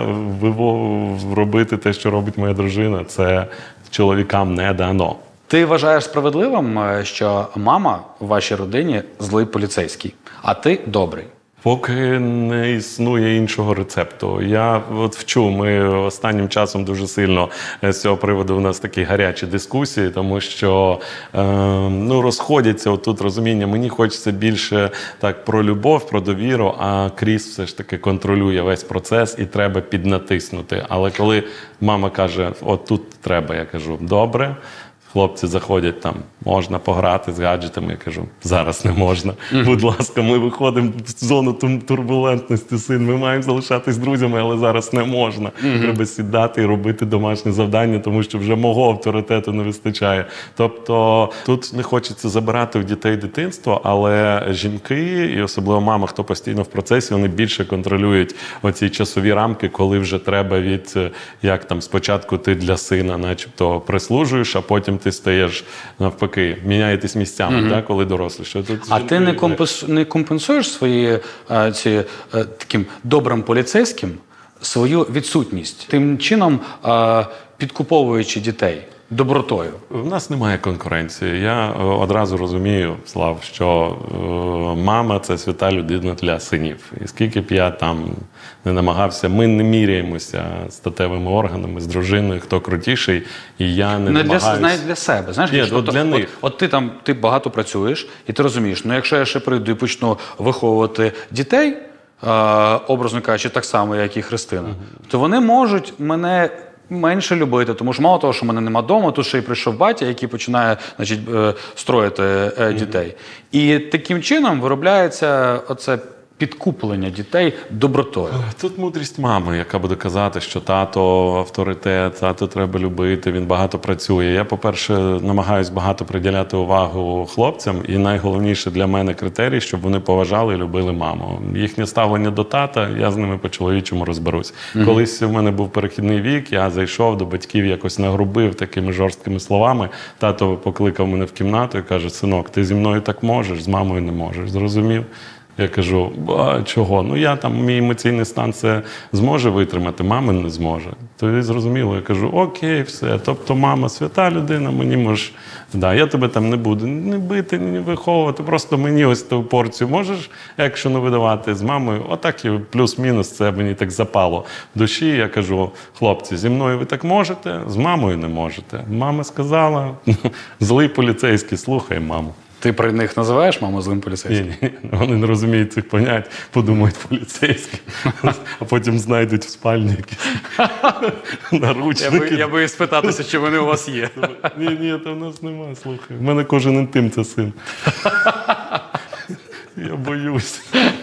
робити те, що робить моя дружина, це чоловікам не дано. Ти вважаєш справедливим, що мама в вашій родині злий поліцейський, а ти добрий? Поки не існує іншого рецепту. Я от вчу, ми останнім часом дуже сильно з цього приводу у нас такі гарячі дискусії, тому що е, ну, розходяться отут розуміння. Мені хочеться більше так про любов, про довіру, а Кріс все ж таки контролює весь процес і треба піднатиснути. Але коли мама каже, от тут треба, я кажу, добре. Хлопці заходять там, можна пограти з гаджетами. Я кажу, зараз не можна. Mm-hmm. Будь ласка, ми виходимо в зону турбулентності, син, ми маємо залишатись друзями, але зараз не можна. Mm-hmm. Треба сідати і робити домашнє завдання, тому що вже мого авторитету не вистачає. Тобто тут не хочеться забирати в дітей дитинство, але жінки, і особливо мама, хто постійно в процесі, вони більше контролюють оці часові рамки, коли вже треба від, як там, спочатку ти для сина начебто прислужуєш, а потім ти стаєш, навпаки, міняєтесь місцями, mm-hmm. так, коли доросліше. Тут а ти не, компенс... не компенсуєш свої а, ці, а, таким добрим поліцейським свою відсутність, тим чином а, підкуповуючи дітей добротою? В нас немає конкуренції. Я одразу розумію, Слав, що е, мама – це свята людина для синів. І скільки б я там не намагався, ми не міряємося статевими органами з дружиною, хто крутіший, і я не, не намагаюся. Навіть для себе. Знаєш, Ні, от, для от, них. От, от ти там ти багато працюєш, і ти розумієш, ну якщо я ще прийду і почну виховувати дітей, е, образно кажучи, так само, як і Христина, uh-huh. то вони можуть мене менше любити, тому що мало того, що в мене нема вдома, тут ще й прийшов батя, який починає, значить, строїти дітей. Mm-hmm. І таким чином виробляється оце підкуплення дітей добротою. Тут мудрість мами, яка буде казати, що тато авторитет, тато треба любити, він багато працює. Я, по-перше, намагаюсь багато приділяти увагу хлопцям, і найголовніше для мене критерій, щоб вони поважали і любили маму. Їхнє ставлення до тата, я з ними по-чоловічому розберусь. Mm-hmm. Колись в мене був перехідний вік, я зайшов до батьків, якось нагрубив такими жорсткими словами. Тато покликав мене в кімнату і каже, синок, ти зі мною так можеш, з мамою не можеш. Зрозумів? Я кажу, а чого? Ну я там, мій емоційний стан це зможе витримати, мама не зможе. Тоді зрозуміло, я кажу, окей, все. Тобто мама свята людина, мені може, да, я тебе там не буду не бити, не виховувати, просто мені ось ту порцію можеш екшену видавати з мамою. Отак і плюс-мінус це мені так запало в душі. Я кажу, хлопці, зі мною ви так можете, з мамою не можете. Мама сказала, злий поліцейський, слухай маму. Ти при них називаєш маму злим поліцейським? Ні, ні, вони не розуміють цих понять, подумають поліцейські, а потім знайдуть в спальні якісь наручники. Я боюсь спитатися, чи вони у вас є. Ні, ні, та в нас немає, слухай. В мене кожен інтим – це син. Я боюсь.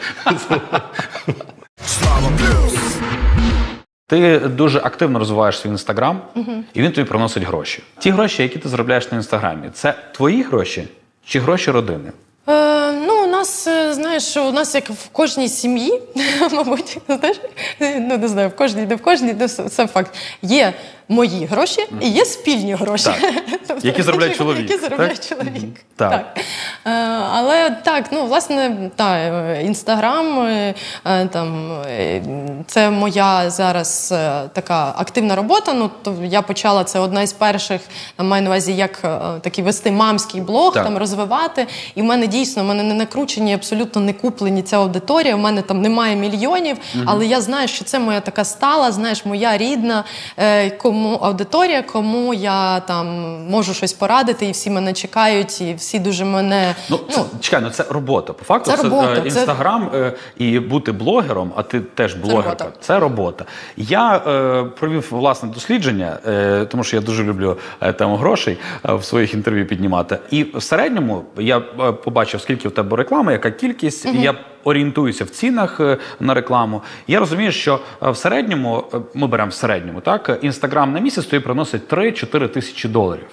Ти дуже активно розвиваєш свій Інстаграм, і він тобі приносить гроші. Ті гроші, які ти заробляєш на Інстаграмі, це твої гроші чи гроші родини? Е, ну, у нас, знаєш, у нас як в кожній сім'ї, мабуть, знаєш, ну, не знаю, в кожній, не в кожній, ну, це факт. Є мої гроші і є спільні гроші. Тобто, які заробляє чоловік. Які заробляє так? чоловік. Так. так. Е, але так, ну, власне, так, Інстаграм, е, там, е, це моя зараз е, така активна робота. Ну, то я почала, це одна із перших, там, маю на увазі, як е, такий вести мамський блог, там, розвивати. І в мене дійсно, в мене не накручені, абсолютно не куплені ця аудиторія, в мене там немає мільйонів, угу. але я знаю, що це моя така стала, знаєш, моя рідна, е, кому аудиторія, кому я там можу щось порадити, і всі мене чекають, і всі дуже мене... Ну, це, ну чекай, ну це робота. По факту, це, це робота, Інстаграм це... і бути блогером, а ти теж блогерка. Це робота. Це робота. Я е, провів власне дослідження, е, тому що я дуже люблю е, тему грошей е, в своїх інтерв'ю піднімати. І в середньому я е, побачив, скільки в тебе реклами, яка кількість, угу. і я орієнтуюся в цінах е, на рекламу. Я розумію, що е, в середньому, е, ми беремо в середньому, так, Інстаграм на місяць тобі приносить три-чотири тисячі доларів.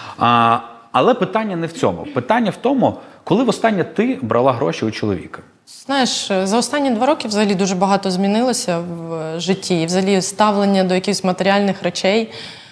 А, але питання не в цьому. Питання в тому, коли востаннє ти брала гроші у чоловіка? Знаєш, за останні два роки взагалі дуже багато змінилося в житті. І взагалі ставлення до якихось матеріальних речей,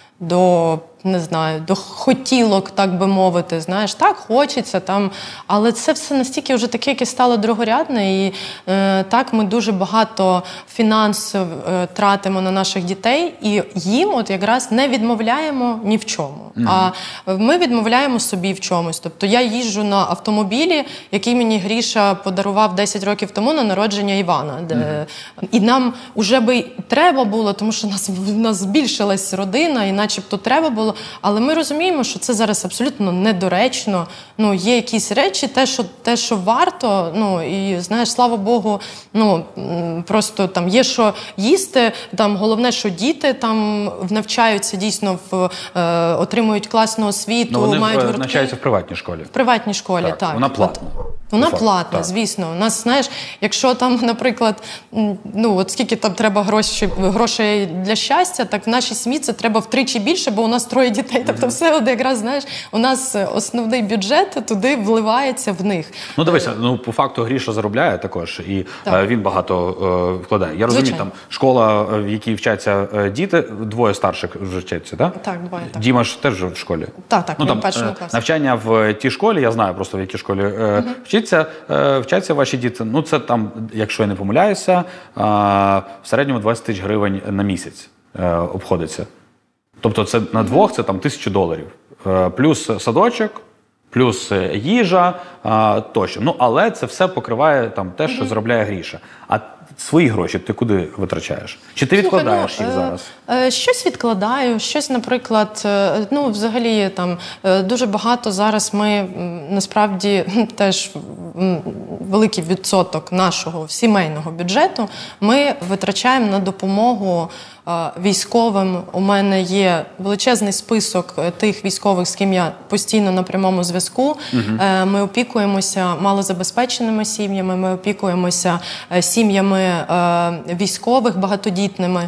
до, не знаю, до хотілок, так би мовити. Знаєш, так, хочеться там, але це все настільки вже таке, яке стало другорядне. І е, так, ми дуже багато фінансів е, тратимо на наших дітей, і їм от якраз не відмовляємо ні в чому. Mm-hmm. А ми відмовляємо собі в чомусь. Тобто я їжджу на автомобілі, який мені Гріша подарував десять років тому на народження Івана. Де... Mm-hmm. І нам уже би треба було, тому що нас, в нас збільшилась родина, і начебто треба було. Але ми розуміємо, що це зараз абсолютно недоречно. Ну, є якісь речі, те, що, те, що варто, ну, і, знаєш, слава Богу, ну, просто там є що їсти, там головне, що діти там навчаються дійсно, в, е, отримують класну освіту, ну, вони мають гуртки. навчаються в приватній школі. В приватній школі, так. так. Вона платна. Вона платна, звісно. У нас, знаєш, якщо там, наприклад, ну, от скільки там треба грошей, грошей для щастя, так в нашій сім'ї це треба втричі більше, бо у нас троє дітей. Тобто все от якраз, знаєш, у нас основний бюджет туди вливається в них. Ну, дивися, ну, по факту Гріша заробляє також, і так. він багато е, вкладає. Я розумію, там школа, в якій вчаться діти, двоє старших вже вчаться, так? Так, двоє, так. Діма ж теж в школі? Так, так, ну, там, в першому класі. Навчання в тій школі, я знаю просто, в якій школі е, угу. вчаться, е, вчаться ваші діти. Ну, це там, якщо я не помиляюся, е, в середньому двадцять тисяч гривень на місяць е, обходиться. Тобто це на двох це там тисячу доларів. Е, плюс садочок, плюс їжа, е, тощо. Ну, але це все покриває там те, що mm-hmm. заробляє Гріша. А свої гроші ти куди витрачаєш? Чи ти відкладаєш Слухай, ну, їх зараз? Е, щось відкладаю, щось, наприклад, ну, взагалі, там, дуже багато зараз ми, насправді, теж великий відсоток нашого сімейного бюджету ми витрачаємо на допомогу військовим. У мене є величезний список тих військових, з ким я постійно на прямому зв'язку. Угу. Ми опікуємося малозабезпеченими сім'ями, ми опікуємося сім'ями військових багатодітними.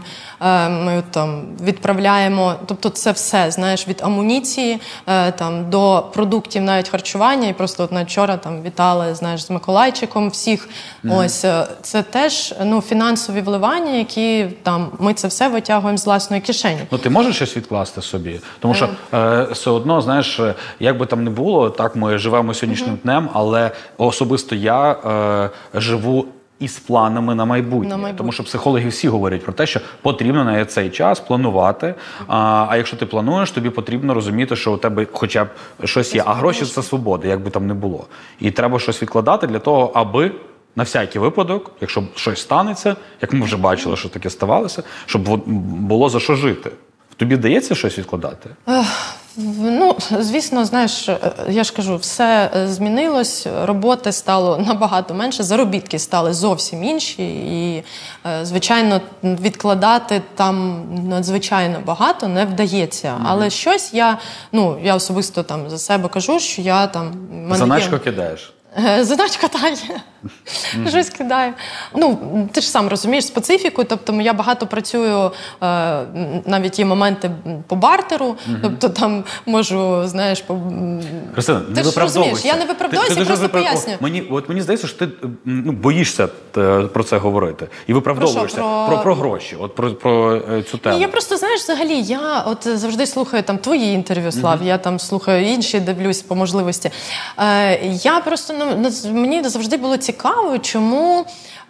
Ми там відправляємо, тобто це все, знаєш, від амуніції там, до продуктів навіть харчування. І просто от навіть вчора там вітали, знаєш, з Миколаєва. Миколайчиком всіх. Mm-hmm. Ось, це теж ну, фінансові вливання, які там, ми це все витягуємо з власної кишені. Ну, ти можеш щось відкласти собі? Тому що е, все одно, знаєш, як би там не було, так, ми живемо сьогоднішнім mm-hmm. днем, але особисто я е, живу із планами на майбутнє. на майбутнє. Тому що психологи всі говорять про те, що потрібно на цей час планувати. А, а якщо ти плануєш, тобі потрібно розуміти, що у тебе хоча б щось є. А гроші – це свобода, як би там не було. І треба щось відкладати для того, аби на всякий випадок, якщо щось станеться, як ми вже бачили, що таке ставалося, щоб було за що жити. Тобі вдається щось відкладати? Ну, звісно, знаєш, я ж кажу, все змінилось, роботи стало набагато менше, заробітки стали зовсім інші і, звичайно, відкладати там надзвичайно багато не вдається. Mm-hmm. Але щось я, ну, я особисто там за себе кажу, що я там... Заначку є... кидаєш? Заначка та є. Mm-hmm. Щось кидаю. Ну, ти ж сам розумієш специфіку, тобто я багато працюю, е, навіть є моменти по бартеру, mm-hmm. тобто там можу, знаєш, по... Христина, не виправдовуйся. Я не виправдовуюся, я просто виправ... пояснюю. Мені, от мені здається, що ти ну, боїшся про це говорити і виправдовуєшся. Про, про... про, про гроші, от про, про цю тему. Ні, я просто, знаєш, взагалі, я от завжди слухаю там твої інтерв'ю, Слав, mm-hmm. я там слухаю інші, дивлюсь по можливості. Е, я просто, ну, мені завжди було цікаво, чому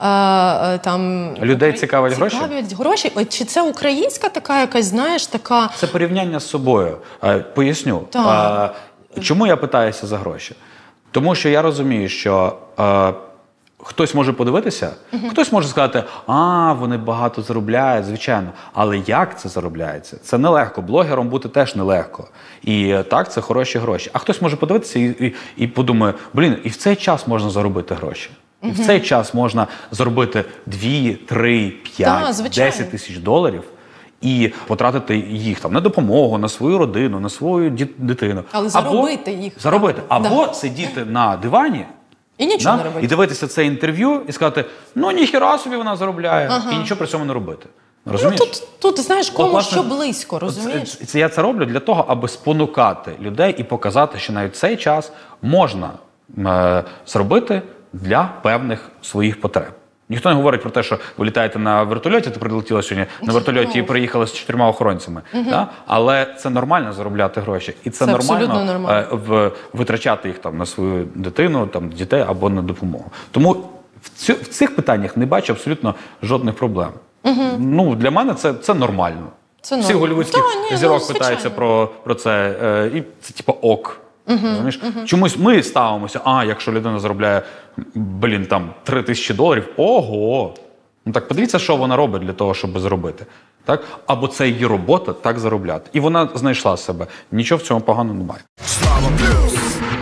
е, там... Людей цікавить гроші? Цікавлять гроші. Чи це українська така якась, знаєш, така... Це порівняння з собою. Е, поясню. Е, чому я питаюся за гроші? Тому що я розумію, що е, хтось може подивитися, uh-huh. хтось може сказати, а, вони багато заробляють, звичайно. Але як це заробляється? Це нелегко. Блогером бути теж нелегко. І так, це хороші гроші. А хтось може подивитися і, і, і подумає, блін, і в цей час можна заробити гроші. І uh-huh. в цей час можна заробити дві, три, п'ять, десять тисяч доларів і потратити їх там на допомогу, на свою родину, на свою дитину. Але заробити або, їх. Заробити. Або да. сидіти на дивані, і нічого да? не робити. І дивитися це інтерв'ю і сказати, ну ніхіра собі вона заробляє, ага. і нічого при цьому не робити. Розумієш? Ну, тут, тут, знаєш, кому От, що близько, розумієш? Це, це я це роблю для того, аби спонукати людей і показати, що навіть цей час можна е, зробити для певних своїх потреб. Ніхто не говорить про те, що ви літаєте на вертольоті, ти прилетіла сьогодні на вертольоті і приїхала з чотирма охоронцями. Угу. Да? Але це нормально заробляти гроші. І це, це нормально, нормально. В, витрачати їх там на свою дитину, там, дітей або на допомогу. Тому в, цю, в цих питаннях не бачу абсолютно жодних проблем. Угу. Ну, для мене це, це нормально. Це Всі голівудських да, зірок ну, питаються про, про це. І це типу ок. Uh-huh, uh-huh. Чомусь ми ставимося, а якщо людина заробляє, блін, там три тисячі доларів, ого! Ну так подивіться, що вона робить для того, щоб заробити. Так? Або це її робота так заробляти. І вона знайшла себе. Нічого в цьому поганого немає. Слава плюс!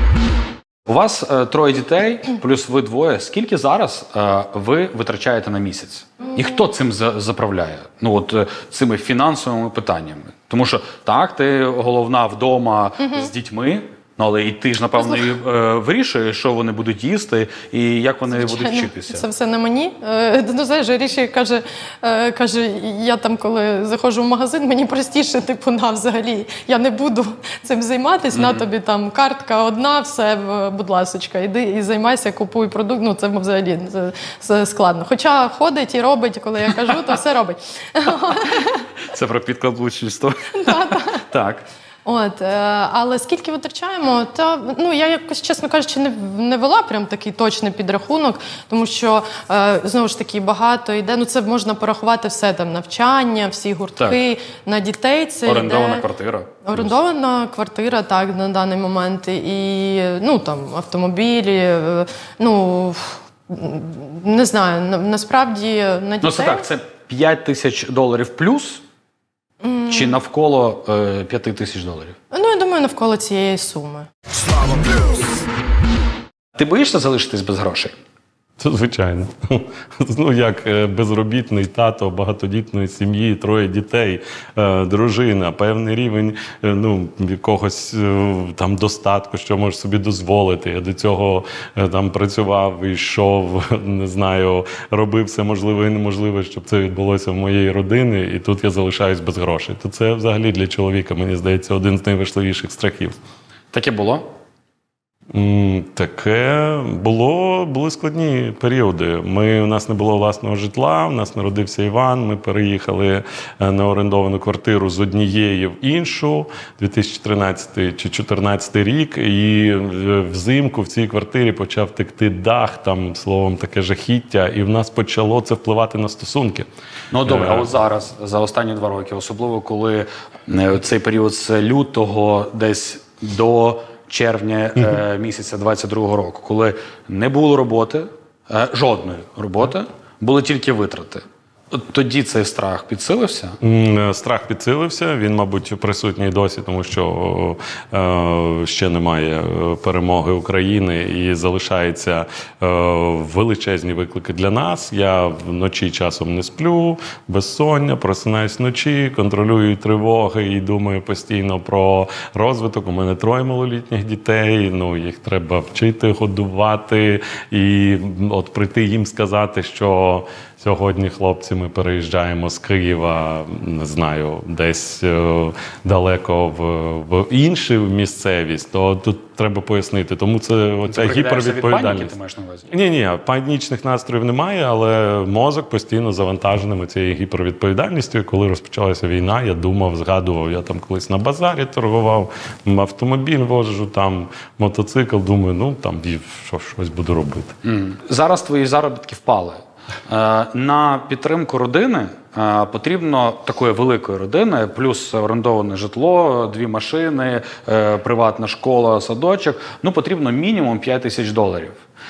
У вас е, троє дітей, плюс ви двоє. Скільки зараз е, ви витрачаєте на місяць? І хто цим за, заправляє? Ну от е, цими фінансовими питаннями. Тому що так, ти головна вдома uh-huh. з дітьми, ну, але і ти ж, напевно, і, е, вирішуєш, що вони будуть їсти і як вони Звичайно. будуть вчитися. Це все не мені. Е, ну, знаєш, Ріші каже, е, каже, я там, коли заходжу в магазин, мені простіше, типу, на, взагалі, я не буду цим займатися, mm-hmm. на тобі там картка одна, все, будь ласочка, іди і займайся, купуй продукт, ну, це взагалі це, це складно. Хоча ходить і робить, коли я кажу, то все робить. Це про підкаблучництво. Так. От, але скільки витрачаємо, та, ну, я якось, чесно кажучи, не, не вела прям такий точний підрахунок, тому що, знову ж таки, багато йде, ну, це можна порахувати все, там, навчання, всі гуртки, так. на дітей це Орендована йде. квартира. Орендована квартира, так, на даний момент, і, ну, там, автомобілі, ну, не знаю, на, насправді, на дітей... Ну, це так, це п'ять тисяч доларів плюс? Mm. Чи навколо е, п'яти тисяч доларів? Ну, я думаю, навколо цієї суми. Слава плюс! Ти боїшся залишитись без грошей? Це звичайно. Ну, як безробітний тато багатодітної сім'ї, троє дітей, дружина, певний рівень ну, якогось там достатку, що можеш собі дозволити. Я до цього там працював, йшов, не знаю, робив все можливе і неможливе, щоб це відбулося в моїй родині, і тут я залишаюсь без грошей. То це взагалі для чоловіка, мені здається, один з найважливіших страхів. Таке було? Таке було, були складні періоди. Ми, у нас не було власного житла, у нас народився Іван, ми переїхали на орендовану квартиру з однієї в іншу, дві тисячі тринадцятий чи дві тисячі чотирнадцятий рік, і взимку в цій квартирі почав текти дах, там, словом, таке жахіття, і в нас почало це впливати на стосунки. Ну, добре, а от зараз, за останні два роки, особливо коли цей період з лютого десь до червня е, місяця двадцять другого року, коли не було роботи, е, жодної роботи, були тільки витрати. Тоді цей страх підсилився? Страх підсилився, він, мабуть, присутній досі, тому що е, ще немає перемоги України і залишаються е, величезні виклики для нас. Я вночі часом не сплю, безсоння, просинаюсь вночі, контролюю тривоги і думаю постійно про розвиток. У мене троє малолітніх дітей, ну, їх треба вчити, годувати і от прийти їм сказати, що сьогодні, хлопці, ми переїжджаємо з Києва, не знаю, десь е, далеко в, в іншу місцевість, то тут треба пояснити. Тому це оця гіпервідповідальність. Від паніки, ти маєш на увазі? Ні, ні, панічних настроїв немає, але мозок постійно завантажений цією гіпервідповідальністю. Коли розпочалася війна, я думав, згадував, я там колись на базарі торгував, автомобіль вожу, там мотоцикл, думаю, ну там що, щось буду робити. Mm. Зараз твої заробітки впали. На підтримку родини потрібно, такої великої родини, плюс орендоване житло, дві машини, приватна школа, садочок, ну потрібно мінімум п'ять тисяч доларів.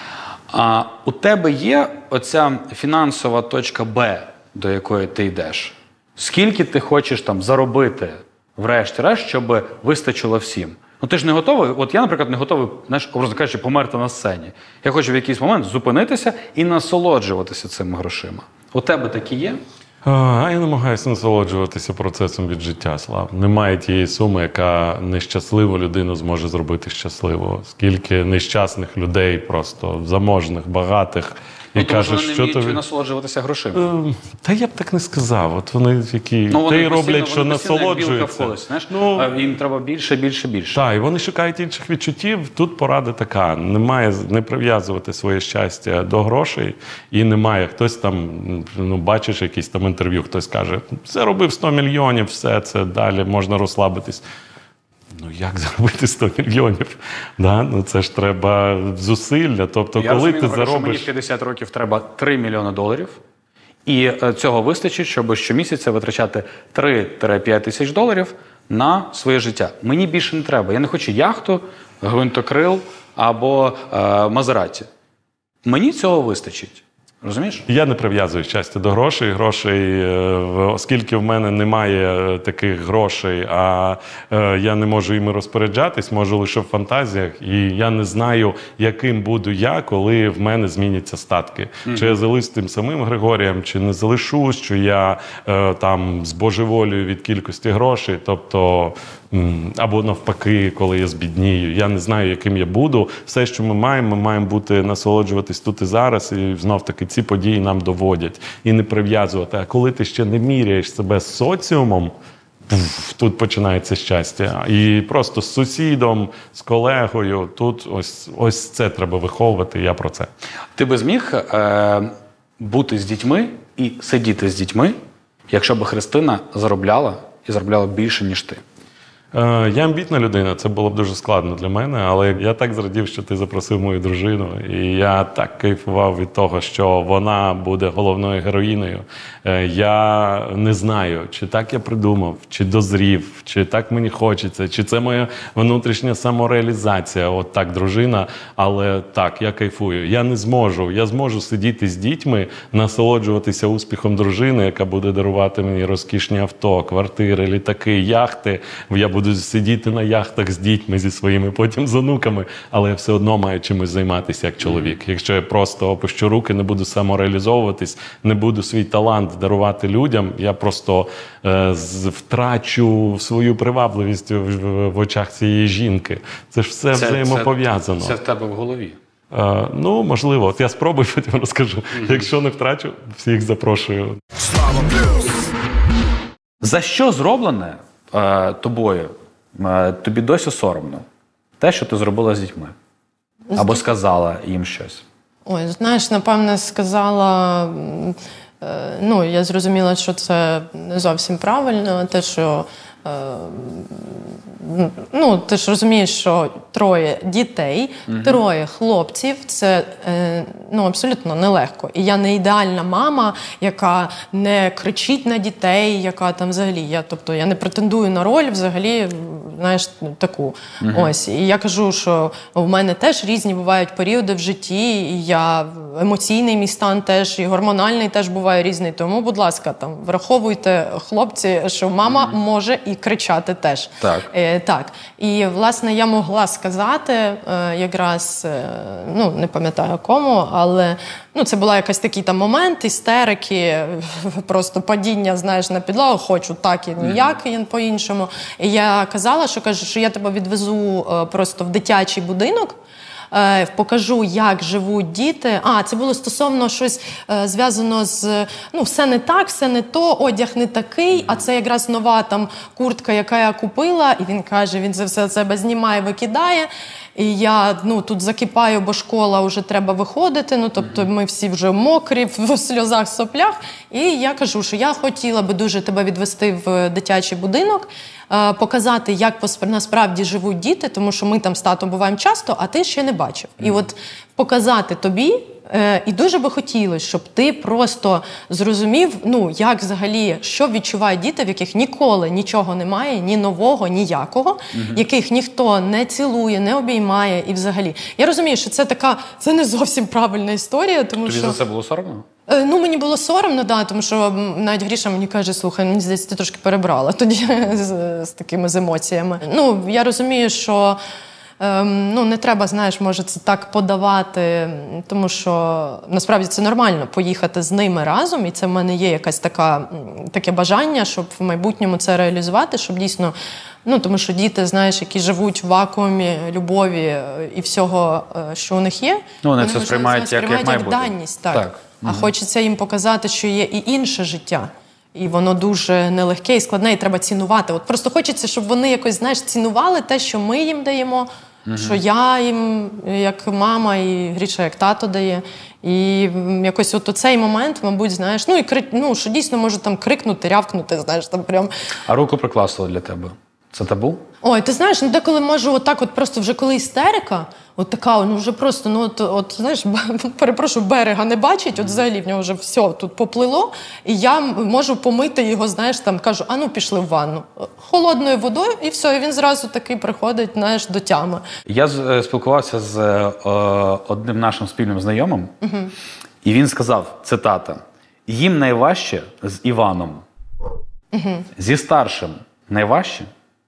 А у тебе є оця фінансова точка Б, до якої ти йдеш? Скільки ти хочеш там заробити, врешті-решт, щоб вистачило всім? Ну ти ж не готовий, от я, наприклад, не готовий, знаєш, образно кажучи, померти на сцені. Я хочу в якийсь момент зупинитися і насолоджуватися цими грошима. У тебе такі є? А я намагаюся насолоджуватися процесом від життя, Слав. Немає тієї суми, яка нещасливу людину зможе зробити щасливою. Скільки нещасних людей, просто заможних, багатих, Ну, і тому каже, що вони не що вміють тобі... насолоджуватися грошима. Е, та я б так не сказав. От вони які ну, вони те й роблять, постійно, що вони насолоджуються. Колесі, знаєш? Ну, їм треба більше, більше, більше. Так, і вони шукають інших відчуттів. Тут порада така. Немає не прив'язувати своє щастя до грошей. І немає. Хтось там, ну, бачиш якісь там інтерв'ю, хтось каже, все робив сто мільйонів, все це далі, можна розслабитись. Ну, як заробити сто мільйонів? Да? Ну, це ж треба зусилля. Тобто, я коли розумію, ти наприклад, заробиш... що мені в п'ятдесят років треба три мільйони доларів. І цього вистачить, щоб щомісяця витрачати три-п'ять тисяч доларів на своє життя. Мені більше не треба. Я не хочу яхту, гвинтокрил або е, Мазераті. Мені цього вистачить. Розумієш? Я не прив'язую щастя до грошей. Грошей, оскільки в мене немає таких грошей, а я не можу іми розпоряджатись, можу лише в фантазіях, і я не знаю, яким буду я, коли в мене зміняться статки. Mm-hmm. Чи я залишусь тим самим Григорієм, чи не залишусь, що я там збожеволюю від кількості грошей, тобто або навпаки, коли я збіднію. Я не знаю, яким я буду. Все, що ми маємо, ми маємо бути, насолоджуватись тут і зараз, і знов-таки ці події нам доводять. І не прив'язувати. А коли ти ще не міряєш себе з соціумом, тут починається щастя. І просто з сусідом, з колегою, тут ось, ось це треба виховувати, я про це. Ти би зміг е- бути з дітьми і сидіти з дітьми, якщо б Христина заробляла і заробляла більше, ніж ти? Я амбітна людина, це було б дуже складно для мене, але я так зрадів, що ти запросив мою дружину, і я так кайфував від того, що вона буде головною героїною. Я не знаю, чи так я придумав, чи дозрів, чи так мені хочеться, чи це моя внутрішня самореалізація, от так, дружина, але так, я кайфую. Я не зможу, я зможу сидіти з дітьми, насолоджуватися успіхом дружини, яка буде дарувати мені розкішні авто, квартири, літаки, яхти. Я буду сидіти на яхтах з дітьми, зі своїми потім з онуками, але я все одно маю чимось займатися як чоловік. Якщо я просто опущу руки, не буду самореалізовуватись, не буду свій талант дарувати людям, я просто е, втрачу свою привабливість в, в очах цієї жінки. Це ж все це, взаємопов'язано. Це, це в тебе в голові? Е, ну, можливо. От я спробую, потім розкажу. Mm-hmm. Якщо не втрачу, всіх запрошую. Слава плюс! За що зроблене тобою, тобі досі соромно те, що ти зробила з дітьми? Або сказала їм щось? Ой, знаєш, напевне, сказала, ну, я зрозуміла, що це не зовсім правильно, те, що, ну, ти ж розумієш, що троє дітей, угу. троє хлопців, це, ну, абсолютно нелегко. І я не ідеальна мама, яка не кричить на дітей, яка там взагалі, я, тобто, я не претендую на роль взагалі, знаєш, таку. Угу. Ось. І я кажу, що в мене теж різні бувають періоди в житті, і я емоційний мій стан теж, і гормональний теж буває різний. Тому, будь ласка, там, враховуйте, хлопці, що мама угу. може і кричати теж. Так. Е, так. І, власне, я могла сказати е, якраз, е, ну, не пам'ятаю кому, але ну, це була якась такий там момент істерики, просто падіння, знаєш, на підлогу, хочу так і ніяк, і по-іншому. І я казала, що, кажу, що я тебе відвезу е, просто в дитячий будинок, е, покажу, як живуть діти. А, це було стосовно щось е, зв'язано з, ну, все не так, все не то, одяг не такий, а це якраз нова там куртка, яка я купила, і він каже, він це все себе знімає, викидає. І я, ну, тут закипаю, бо школа вже треба виходити, ну, тобто ми всі вже мокрі, в сльозах, соплях. І я кажу, що я хотіла би дуже тебе відвести в дитячий будинок, показати, як насправді живуть діти, тому що ми там з татом буваємо часто, а ти ще не бачив. І от показати тобі, і дуже би хотілося, щоб ти просто зрозумів, ну, як взагалі, що відчувають діти, в яких ніколи нічого немає, ні нового, ніякого, uh-huh. яких ніхто не цілує, не обіймає і взагалі. Я розумію, що це така, це не зовсім правильна історія, тому Тобі що... за це було соромно? Ну, мені було соромно, да, тому що навіть Гріша мені каже, слухай, мені здається, ти трошки перебрала тоді з, з такими з емоціями. Ну, я розумію, що ем, ну, не треба, знаєш, може це так подавати, тому що насправді це нормально поїхати з ними разом, і це в мене є якась така, таке бажання, щоб в майбутньому це реалізувати, щоб дійсно, ну, тому що діти, знаєш, які живуть в вакуумі любові і всього, що у них є, ну, вони, вони це сприймають як, як має бути. Даність, так. так. А угу. хочеться їм показати, що є і інше життя. І воно дуже нелегке і складне, і треба цінувати. От просто хочеться, щоб вони якось, знаєш, цінували те, що ми їм даємо, угу. що я їм, як мама, і Гріша, як тато дає. І якось от у цей момент, мабуть, знаєш, ну, і крик, ну, що дійсно може там крикнути, рявкнути, знаєш, там прям. А руку прикласти для тебе? Це табу? Ой, ти знаєш, ну деколи можу отак от просто вже коли істерика, от така, ну вже просто, ну от, от знаєш, перепрошую, берега не бачить, от взагалі в нього вже все тут поплило, і я можу помити його, знаєш, там кажу, а ну пішли в ванну. Холодною водою, і все, і він зразу такий приходить, знаєш, до тями. Я з, спілкувався з е, одним нашим спільним знайомим, угу. і він сказав, цитата, їм найважче з Іваном, угу. зі старшим найважче?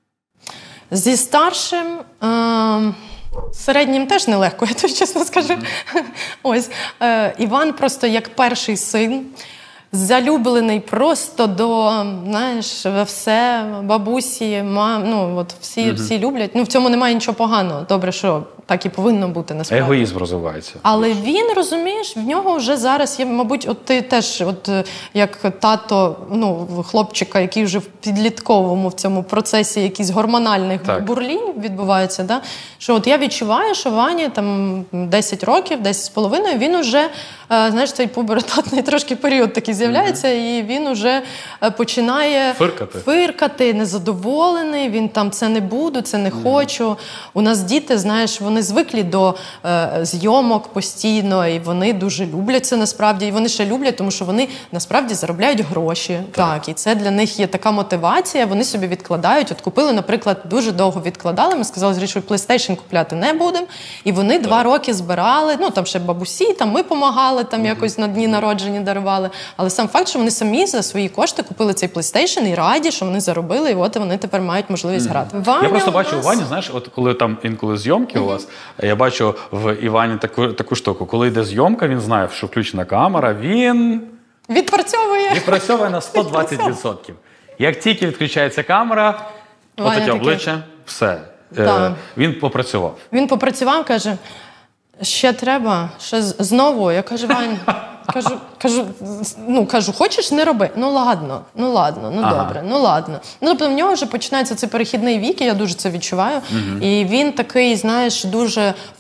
Зі старшим, е- середнім теж нелегко, я тобі чесно скажу. Mm-hmm. Ось, е- Іван просто як перший син, залюблений просто до, знаєш, все, бабусі, мам, ну, от всі, mm-hmm. всі люблять. Ну, в цьому немає нічого поганого. Добре, що так і повинно бути, насправді. Егоїзм розвивається. Але він, розумієш, в нього вже зараз є, мабуть, от ти теж, от як тато, ну, хлопчика, який вже в підлітковому в цьому процесі якісь гормональних так. бурлінь відбуваються, да? Що от я відчуваю, що Вані там десять років, десять з половиною, він уже, знаєш, цей пубертатний трошки період такий з'являється, mm-hmm. і він уже починає фиркати. фиркати, незадоволений, він там це не буду, це не mm-hmm. хочу. У нас діти, знаєш, вони звиклі до е, зйомок постійно, і вони дуже люблять це насправді, і вони ще люблять, тому що вони насправді заробляють гроші. Так. так, і це для них є така мотивація, вони собі відкладають. От купили, наприклад, дуже довго відкладали, ми сказали, з Річою, PlayStation купляти не будемо, і вони так. два роки збирали, ну там ще бабусі, там ми помагали, там mm-hmm. якось на дні народження дарували, але сам факт, що вони самі за свої кошти купили цей PlayStation і раді, що вони заробили, і от вони тепер мають можливість mm-hmm. грати. Ваня я просто бачу нас... у Вані, знаєш, от коли там інколи зйомки mm-hmm. у вас, я бачу в Івані таку, таку штуку. Коли йде зйомка, він знає, що включена камера, він... Відпрацьовує. Відпрацьовує на сто двадцять відсотків. Як тільки відключається камера, отаке обличчя, все. Е, він попрацював. Він попрацював, каже, ще треба, ще знову. Я кажу, Вань, кажу, кажу, ну, кажу, хочеш, не роби. Ну, ладно, ну, ладно, ну, ага. добре, ну, ладно. Ну, тобто в нього вже починається цей перехідний вік, і я дуже це відчуваю. Угу. І він такий, знаєш, дуже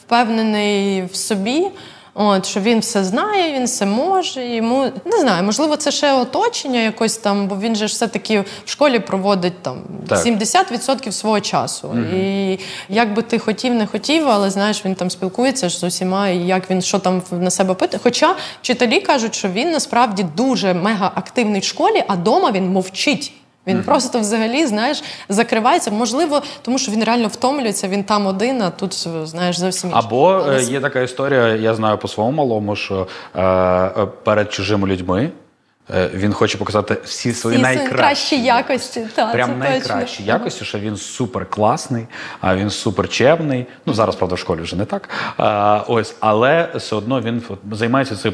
впевнений в собі. От, що він все знає, він все може, йому, не знаю, можливо, це ще оточення якось там, бо він же ж все-таки в школі проводить там так. сімдесят відсотків свого часу. Mm-hmm. І як би ти хотів, не хотів, але, знаєш, він там спілкується ж з усіма, і як він, що там на себе питає. Хоча вчителі кажуть, що він насправді дуже мега активний в школі, а дома він мовчить. Він mm-hmm. просто взагалі, знаєш, закривається. Можливо, тому що він реально втомлюється, він там один, а тут, знаєш, зовсім інше. Або Але... є така історія, я знаю по своєму малому, що е, перед чужими людьми він хоче показати всі свої всі найкращі якості. Та, прям найкращі точно. якості, що він супер класний, а він супер чемний. Ну, зараз, правда, в школі вже не так. А, ось, але все одно він займається цим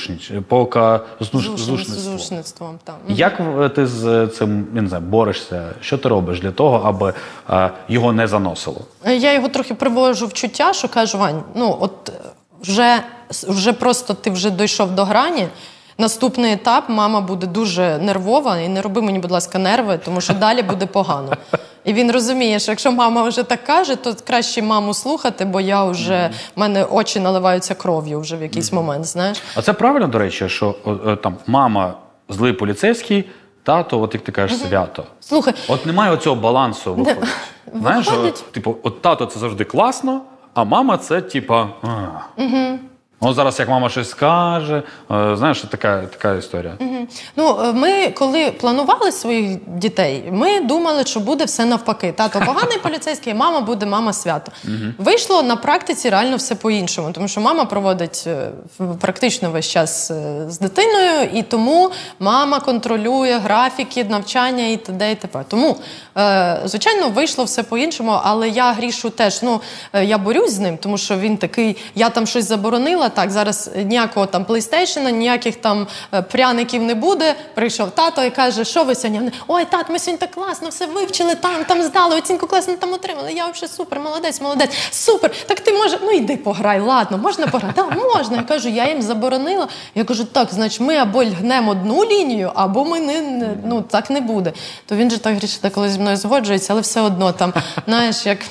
показушництвом. Як ти з цим, я не знаю, борешся? Що ти робиш для того, аби а, його не заносило? Я його трохи привожу в чуття, що кажу: Вань, ну, от вже, вже просто ти вже дійшов до грані. Наступний етап, мама буде дуже нервова, і не роби мені, будь ласка, нерви, тому що далі буде погано. І він розуміє, що якщо мама вже так каже, то краще маму слухати, бо я вже, mm-hmm. в мене очі наливаються кров'ю вже в якийсь mm-hmm. момент, знаєш. А це правильно, до речі, що о, там мама злий поліцейський, тато, от як ти кажеш, mm-hmm. свято. Слухай. От немає оцього балансу, виходить. Знаєш, виходить... От, типу, от тато це завжди класно, а мама це, типа, угу. От зараз, як мама щось скаже, знаєш, така, така історія. Угу. Ну, ми, коли планували своїх дітей, ми думали, що буде все навпаки. Тато поганий поліцейський, мама буде мама свято. Угу. Вийшло на практиці реально все по-іншому, тому що мама проводить практично весь час з дитиною, і тому мама контролює графіки, навчання і т.д. і т.п. Тому, звичайно, вийшло все по-іншому, але я грішу теж, ну, я борюсь з ним, тому що він такий, я там щось заборонила, так, зараз ніякого там PlayStation, ніяких там пряників не буде. Прийшов тато і каже: що ви сьогодні? Ой, тат, ми сьогодні так класно все вивчили, там, там здали, оцінку класно там отримали. Я взагалі супер, молодець, молодець, супер. Так ти може, ну йди пограй, ладно, можна пограти? Так, можна. Я кажу, я їм заборонила. Я кажу, так, значить, ми або льгнемо одну лінію, або ми не, ну, так не буде. То він же так грішить, коли зі мною згоджується, але все одно там, знаєш, як...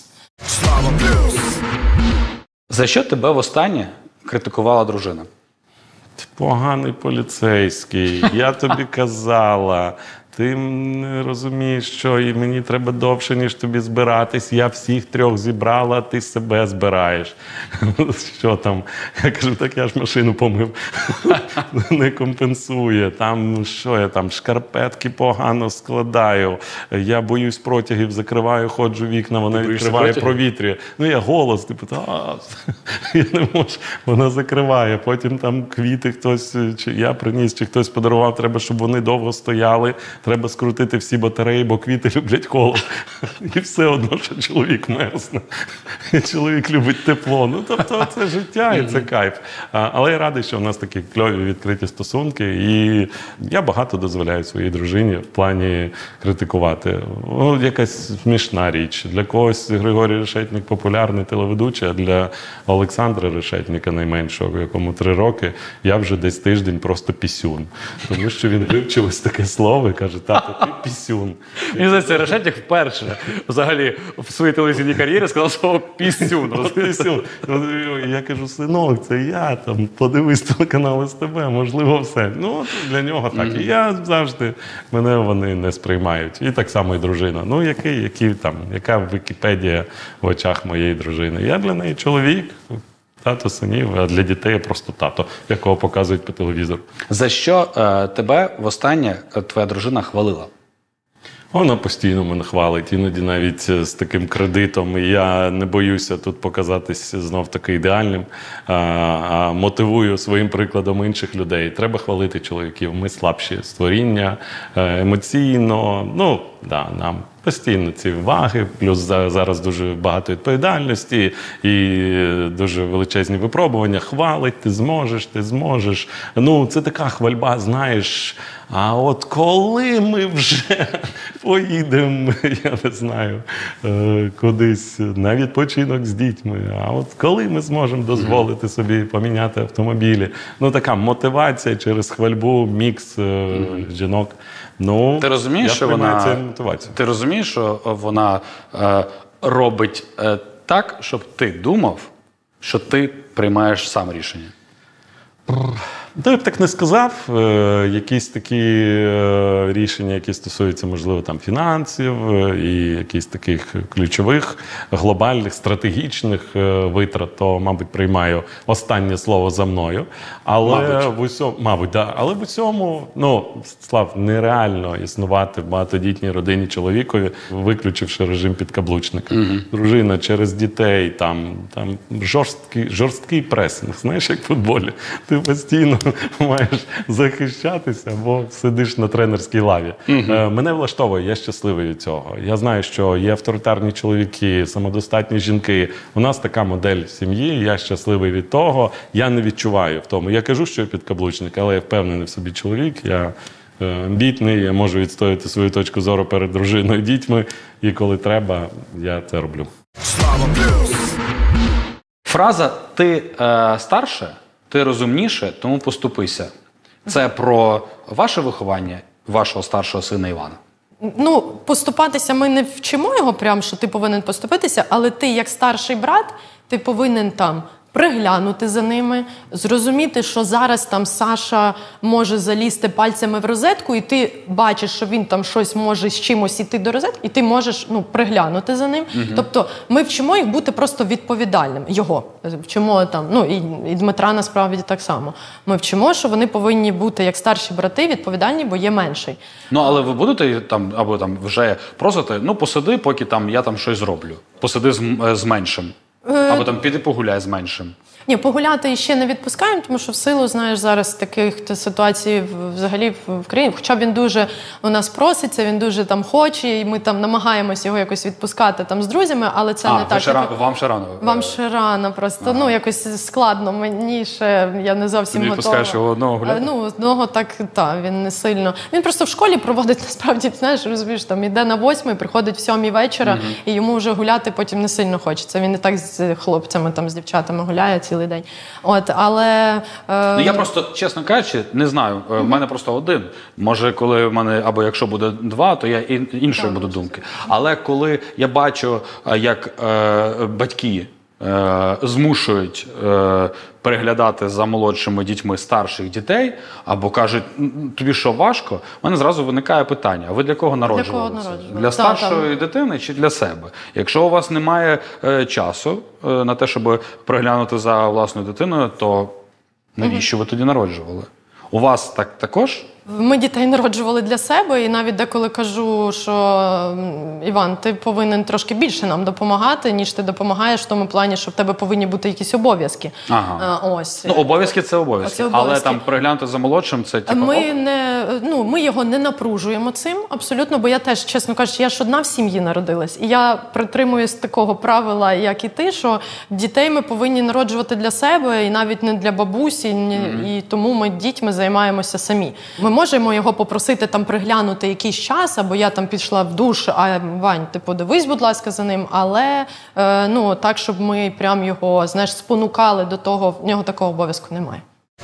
За що тебе востаннє критикувала дружина? Ти поганий поліцейський, я тобі казала. Ти не розумієш, що і мені треба довше, ніж тобі збиратись. Я всіх трьох зібрала, ти себе збираєш. Що там? Я кажу, так я ж машину помив. Не компенсує. Там, що я там, шкарпетки погано складаю. Я боюсь протягів, закриваю, ходжу вікна, вона відкриває провітря. Ну, я голос, типу, а, я не можу. Вона закриває. Потім там квіти хтось, чи я приніс, чи хтось подарував, треба, щоб вони довго стояли. Треба скрутити всі батареї, бо квіти люблять холод. І все одно, що чоловік мерзне. І чоловік любить тепло. Ну, тобто, це життя і це кайф. Але я радий, що в нас такі кльові відкриті стосунки. І я багато дозволяю своїй дружині в плані критикувати. Ну, якась смішна річ. Для когось Григорій Решетнік популярний телеведучий, а для Олександра Решетніка, найменшого, якому три роки, я вже десь тиждень просто пісюн. Тому що він вивчив ось таке слово і каже: тато, ти пісюн. Мені здається, Решетнік вперше взагалі в своїй телевізійній кар'єрі сказав слово пісюн. Пісюн. Я кажу: синок, це я, там, подивись телеканал ес те бе, можливо, все. Ну, для нього так. Mm-hmm. І я завжди, мене вони не сприймають. І так само і дружина. Ну, який, який там, яка Вікіпедія в очах моєї дружини? Я для неї чоловік, тато синів, а для дітей просто тато, якого показують по телевізору. За що е, тебе востаннє твоя дружина хвалила? Вона постійно мене хвалить, іноді навіть з таким кредитом. І я не боюся тут показатись знов-таки ідеальним, а, а мотивую своїм прикладом інших людей. Треба хвалити чоловіків. Ми слабші створіння, емоційно, ну, да, нам постійно ці ваги, плюс зараз дуже багато відповідальності і дуже величезні випробування. Хвалить, ти зможеш, ти зможеш. Ну, це така хвальба, знаєш. А от коли ми вже поїдемо, я не знаю, кудись на відпочинок з дітьми, а от коли ми зможемо дозволити собі поміняти автомобілі. Ну, така мотивація через хвальбу, мікс mm-hmm. жінок. Ну, ти розумієш, я що вона, ти розумієш, що вона е, робить е, так, щоб ти думав, що ти приймаєш сам рішення? Та я б так не сказав. Е, якісь такі е, рішення, які стосуються, можливо, там фінансів е, і якісь таких ключових, глобальних, стратегічних е, витрат, то, мабуть, приймаю останнє слово за мною. Але мабуть, в усьому, мабуть, да. Але в усьому, ну, Слав, нереально існувати в багатодітній родині чоловікові, виключивши режим підкаблучника. Угу. Дружина через дітей, там, там жорсткий, жорсткий пресинг, знаєш, як в футболі. Ти постійно маєш захищатися, бо сидиш на тренерській лаві. Uh-huh. Мене влаштовує, я щасливий від цього. Я знаю, що є авторитарні чоловіки, самодостатні жінки. У нас така модель сім'ї, я щасливий від того. Я не відчуваю в тому. Я кажу, що я підкаблучник, але я впевнений в собі чоловік. Я амбітний, я можу відстояти свою точку зору перед дружиною, дітьми. І коли треба, я це роблю. Фраза «ти е, старше», ти розумніше, тому поступися. Це про ваше виховання, вашого старшого сина Івана? Ну, поступатися ми не вчимо його прямо, що ти повинен поступитися, але ти, як старший брат, ти повинен там приглянути за ними, зрозуміти, що зараз там Саша може залізти пальцями в розетку, і ти бачиш, що він там щось може з чимось іти до розетки, і ти можеш, ну, приглянути за ним. Угу. Тобто ми вчимо їх бути просто відповідальним. Його вчимо там, ну, і, і Дмитра насправді так само. Ми вчимо, що вони повинні бути, як старші брати, відповідальні, бо є менший. Ну, але ви будете там, або там вже просити, ну, посиди, поки там я там щось зроблю. Посиди з, з меншим. Або там піди погуляй з меншим. Ні, погуляти ще не відпускаємо, тому що в силу, знаєш, зараз таких ситуацій взагалі в країні. Хоча він дуже у нас проситься, він дуже там хоче, і ми там намагаємось його якось відпускати там з друзями, але це а, не так. Ще рано, вам ще рано? Вам ще рано просто. Ага. Ну, якось складно. Мені ще, я не зовсім готова. Ти відпускаєш його одного гуляти? Ну, одного так, так, він не сильно. Він просто в школі проводить, насправді, знаєш, розумієш, там, іде на восьмий, приходить в сьомій вечора, угу. і йому вже гуляти потім не сильно хочеться. Він не так з хлопцями, там, з дівчатами гуляє цілий день. От, але... Е... Ну, я просто, чесно кажучи, не знаю. У mm-hmm. мене просто один. Може, коли в мене, або якщо буде два, то я іншої буду думки. Але коли я бачу, як е, батьки е, змушують е, переглядати за молодшими дітьми старших дітей, або кажуть, тобі що, важко? У мене зразу виникає питання, а ви для кого народжували? Для, кого народжували? Для старшої да, дитини чи для себе? Якщо у вас немає е, часу е, на те, щоб переглянути за власною дитиною, то навіщо угу. ви тоді народжували? У вас так також? Ми дітей народжували для себе, і навіть деколи кажу, що Іван, ти повинен трошки більше нам допомагати, ніж ти допомагаєш в тому плані, що в тебе повинні бути якісь обов'язки. Ага. Ось. Ну, обов'язки – це обов'язки, це обов'язки. Але там переглянути за молодшим – це типу... Ми, не, ну, ми його не напружуємо цим, абсолютно, бо я теж, чесно кажучи, я ж одна в сім'ї народилась, і я притримуюсь такого правила, як і ти, що дітей ми повинні народжувати для себе, і навіть не для бабусі, mm-hmm. і тому ми дітьми займаємося самі. Ми можемо його попросити там приглянути якийсь час, або я там пішла в душ, а Вань, ти подивись, будь ласка, за ним, але е, ну, так, щоб ми прям його, знаєш, спонукали до того, в нього такого обов'язку немає.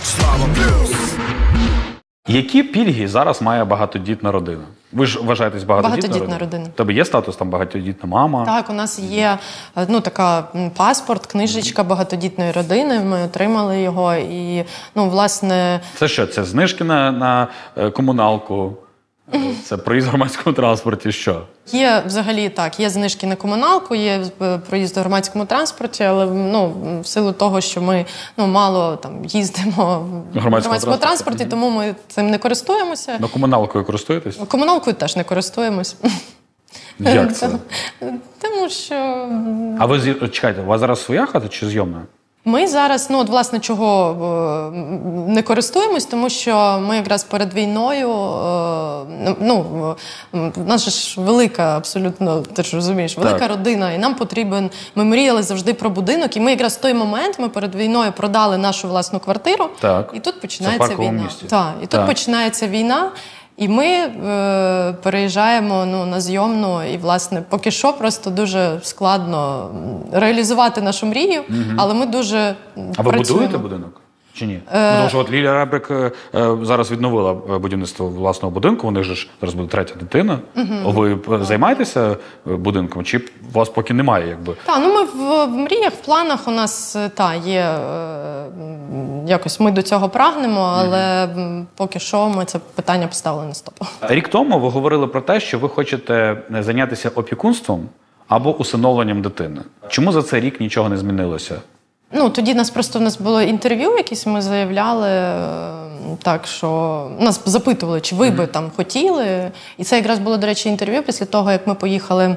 Які пільги зараз має багатодітна родина? Ви ж вважаєтесь багатодітна, багатодітна родина? родина. У тебе є статус там багатодітна мама? Так, у нас є ну, така паспорт, книжечка багатодітної родини, ми отримали його і, ну, власне... Це що, це знижки на, на комуналку? Це проїзд в громадському транспорті, що? Є взагалі так, є знижки на комуналку, є проїзд в громадському транспорті, але ну, в силу того, що ми ну, мало там, їздимо в громадському транспорті, тому ми цим не користуємося. Но комуналкою користуєтесь? Комуналкою теж не користуємось. Як це? Тому що... А ви, чекайте, у вас зараз своя хата чи зйомна? Ми зараз, ну, от, власне, чого не користуємось, тому що ми якраз перед війною, ну, в нас ж велика, абсолютно, ти ж розумієш, велика так. родина, і нам потрібен, ми мріяли завжди про будинок, і ми якраз в той момент, ми перед війною продали нашу власну квартиру, так. і тут починається війна. Так, і тут так. починається війна. І ми е, переїжджаємо ну, на зйомну, і, власне, поки що просто дуже складно реалізувати нашу мрію, угу. але ми дуже А ви працюємо. будуєте будинок? Чи ні? Е... Тому що от Лілія Ребрик е, зараз відновила будівництво власного будинку, у них же ж зараз буде третя дитина. Угу. Ви займаєтеся будинком, чи у вас поки немає? Якби? Так, ну ми в, в мріях, в планах у нас та, є, е, якось ми до цього прагнемо, але угу. поки що ми це питання поставили на стоп. Рік тому ви говорили про те, що ви хочете зайнятися опікунством або усиновленням дитини. Чому за цей рік нічого не змінилося? Ну, тоді нас просто в нас було інтерв'ю, якісь ми заявляли, так, що нас запитували, чи ви би там хотіли. І це якраз було, до речі, інтерв'ю після того, як ми поїхали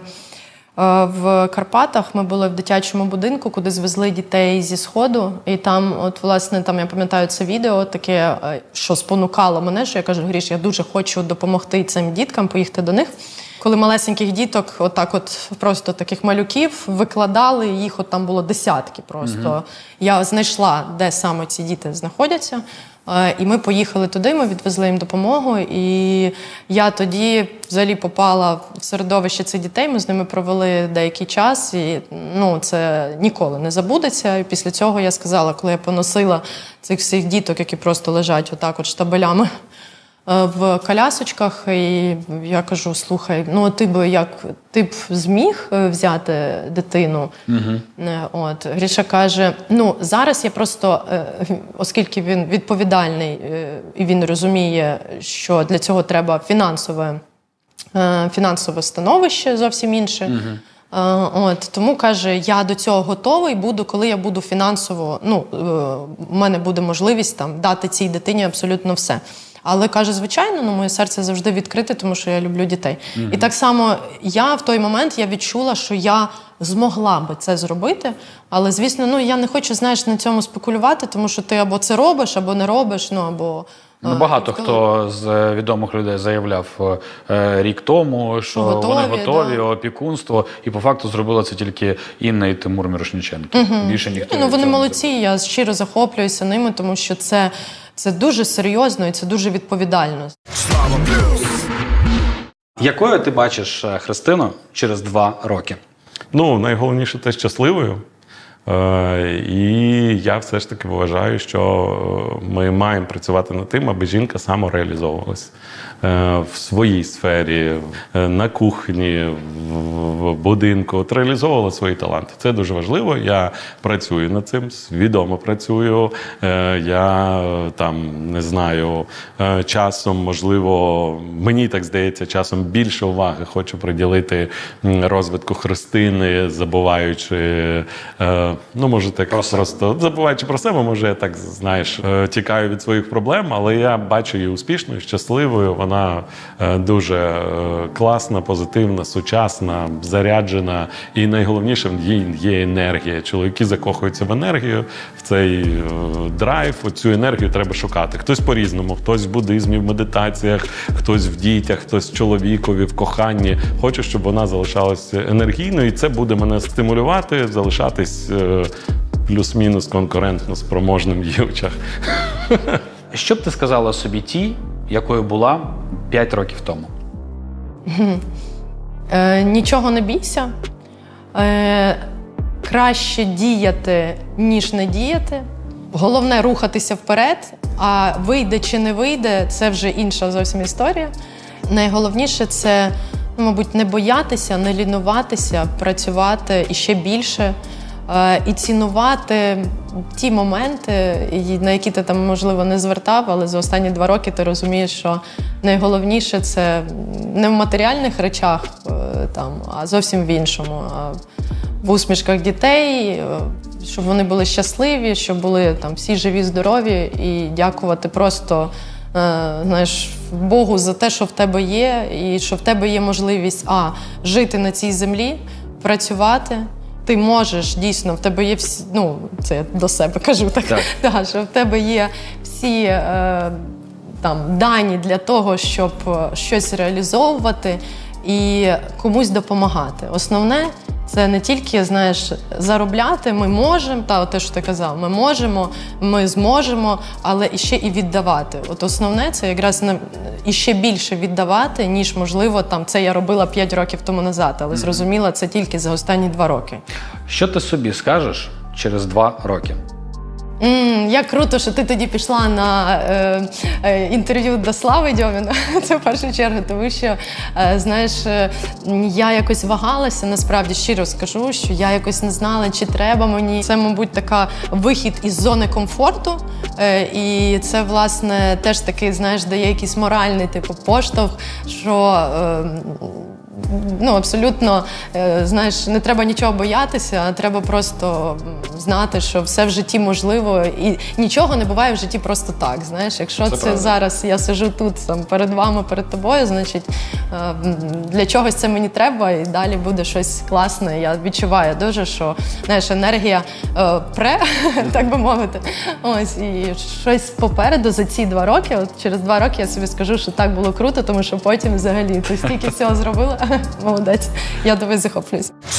в Карпатах. Ми були в дитячому будинку, куди звезли дітей зі Сходу. І там, от, власне, там, я пам'ятаю це відео таке, що спонукало мене, що я кажу: Гріш, я дуже хочу допомогти цим діткам, поїхати до них. Коли малесеньких діток, отак от просто таких малюків, викладали, їх от там було десятки просто. Угу. Я знайшла, де саме ці діти знаходяться, і ми поїхали туди, ми відвезли їм допомогу, і я тоді взагалі попала в середовище цих дітей, ми з ними провели деякий час, і ну, це ніколи не забудеться. І після цього я сказала, коли я поносила цих всіх діток, які просто лежать отак от штабелями в колясочках, і я кажу: слухай, ну ти б як ти б зміг взяти дитину? Угу. От Гріша каже: ну зараз я просто, оскільки він відповідальний і він розуміє, що для цього треба фінансове, фінансове становище зовсім інше. Угу. От, тому, каже, я до цього готовий буду, коли я буду фінансово, ну, у мене буде можливість там дати цій дитині абсолютно все. Але, каже, звичайно, ну, моє серце завжди відкрите, тому що я люблю дітей. Mm-hmm. І так само я в той момент я відчула, що я змогла би це зробити, але, звісно, ну, я не хочу, знаєш, на цьому спекулювати, тому що ти або це робиш, або не робиш, ну, або... Ну, багато хто з відомих людей заявляв е, рік тому, що готові, вони готові, да. опікунство, і по факту зробила це тільки Інна і Тимур Мірошниченки. Угу. Більше ніхто. Ну, вони молодці, я щиро захоплююся ними, тому що це, це дуже серйозно і це дуже відповідально. Слава плюс! Якою ти бачиш Христину через два роки? Ну, найголовніше те щасливою. І я все ж таки вважаю, що ми маємо працювати над тим, аби жінка самореалізовувалась в своїй сфері, на кухні, в будинку, от реалізовувала свої таланти. Це дуже важливо. Я працюю над цим, свідомо працюю. Я там, не знаю, часом, можливо, мені так здається, часом більше уваги хочу приділити розвитку Христини, забуваючи, ну, може, так просто, просто забуваючи про себе, може, я так, знаєш, тікаю від своїх проблем, але я бачу її успішною, щасливою. Вона дуже класна, позитивна, сучасна, заряджена. І найголовніше, в ній є енергія. Чоловіки закохуються в енергію, в цей драйв, цю енергію треба шукати. Хтось по-різному, хтось в буддизмі, в медитаціях, хтось в дітях, хтось в чоловікові, в коханні. Хочу, щоб вона залишалася енергійною, і це буде мене стимулювати, залишатись плюс-мінус конкурентно спроможним в її очах. Що б ти сказала собі тій, якою була п'ять років тому? Е, нічого не бійся. Е, краще діяти, ніж не діяти. Головне – рухатися вперед, а вийде чи не вийде – це вже інша зовсім історія. Найголовніше – це, ну, мабуть, не боятися, не лінуватися, працювати іще більше. І цінувати ті моменти, на які ти там, можливо, не звертав, але за останні два роки ти розумієш, що найголовніше це не в матеріальних речах, там, а зовсім в іншому. В усмішках дітей, щоб вони були щасливі, щоб були там всі живі, здорові, і дякувати просто, знаєш, Богу за те, що в тебе є, і що в тебе є можливість а, жити на цій землі, працювати. Ти можеш, дійсно, в тебе є всі, ну, це я до себе кажу, так, так. так що в тебе є всі е, там, дані для того, щоб щось реалізовувати і комусь допомагати. Основне – це не тільки, знаєш, заробляти, ми можемо, та те, що ти казав, ми можемо, ми зможемо, але іще і віддавати. От основне – це якраз іще більше віддавати, ніж, можливо, там, це я робила п'ять років тому назад, але зрозуміла це тільки за останні два роки. Що ти собі скажеш через два роки? Mm, як круто, що ти тоді пішла на е, е, інтерв'ю до Слави Дьоміна, це в першу чергу, тому що, е, знаєш, е, я якось вагалася, насправді, щиро скажу, що я якось не знала, чи треба мені. Це, мабуть, така вихід із зони комфорту, е, і це, власне, теж таки, знаєш, дає якийсь моральний, типу, поштовх, що... Е, Ну, абсолютно, знаєш, не треба нічого боятися, а треба просто знати, що все в житті можливо, і нічого не буває в житті просто так, знаєш. Якщо це, це зараз я сиджу тут, там, перед вами, перед тобою, значить, для чогось це мені треба, і далі буде щось класне. Я відчуваю дуже, що, знаєш, енергія е, пре, так би мовити. Ось, і щось попереду за ці два роки, от через два роки я собі скажу, що так було круто, тому що потім взагалі ти стільки всього зробила. Молодець, я тобі захоплююсь.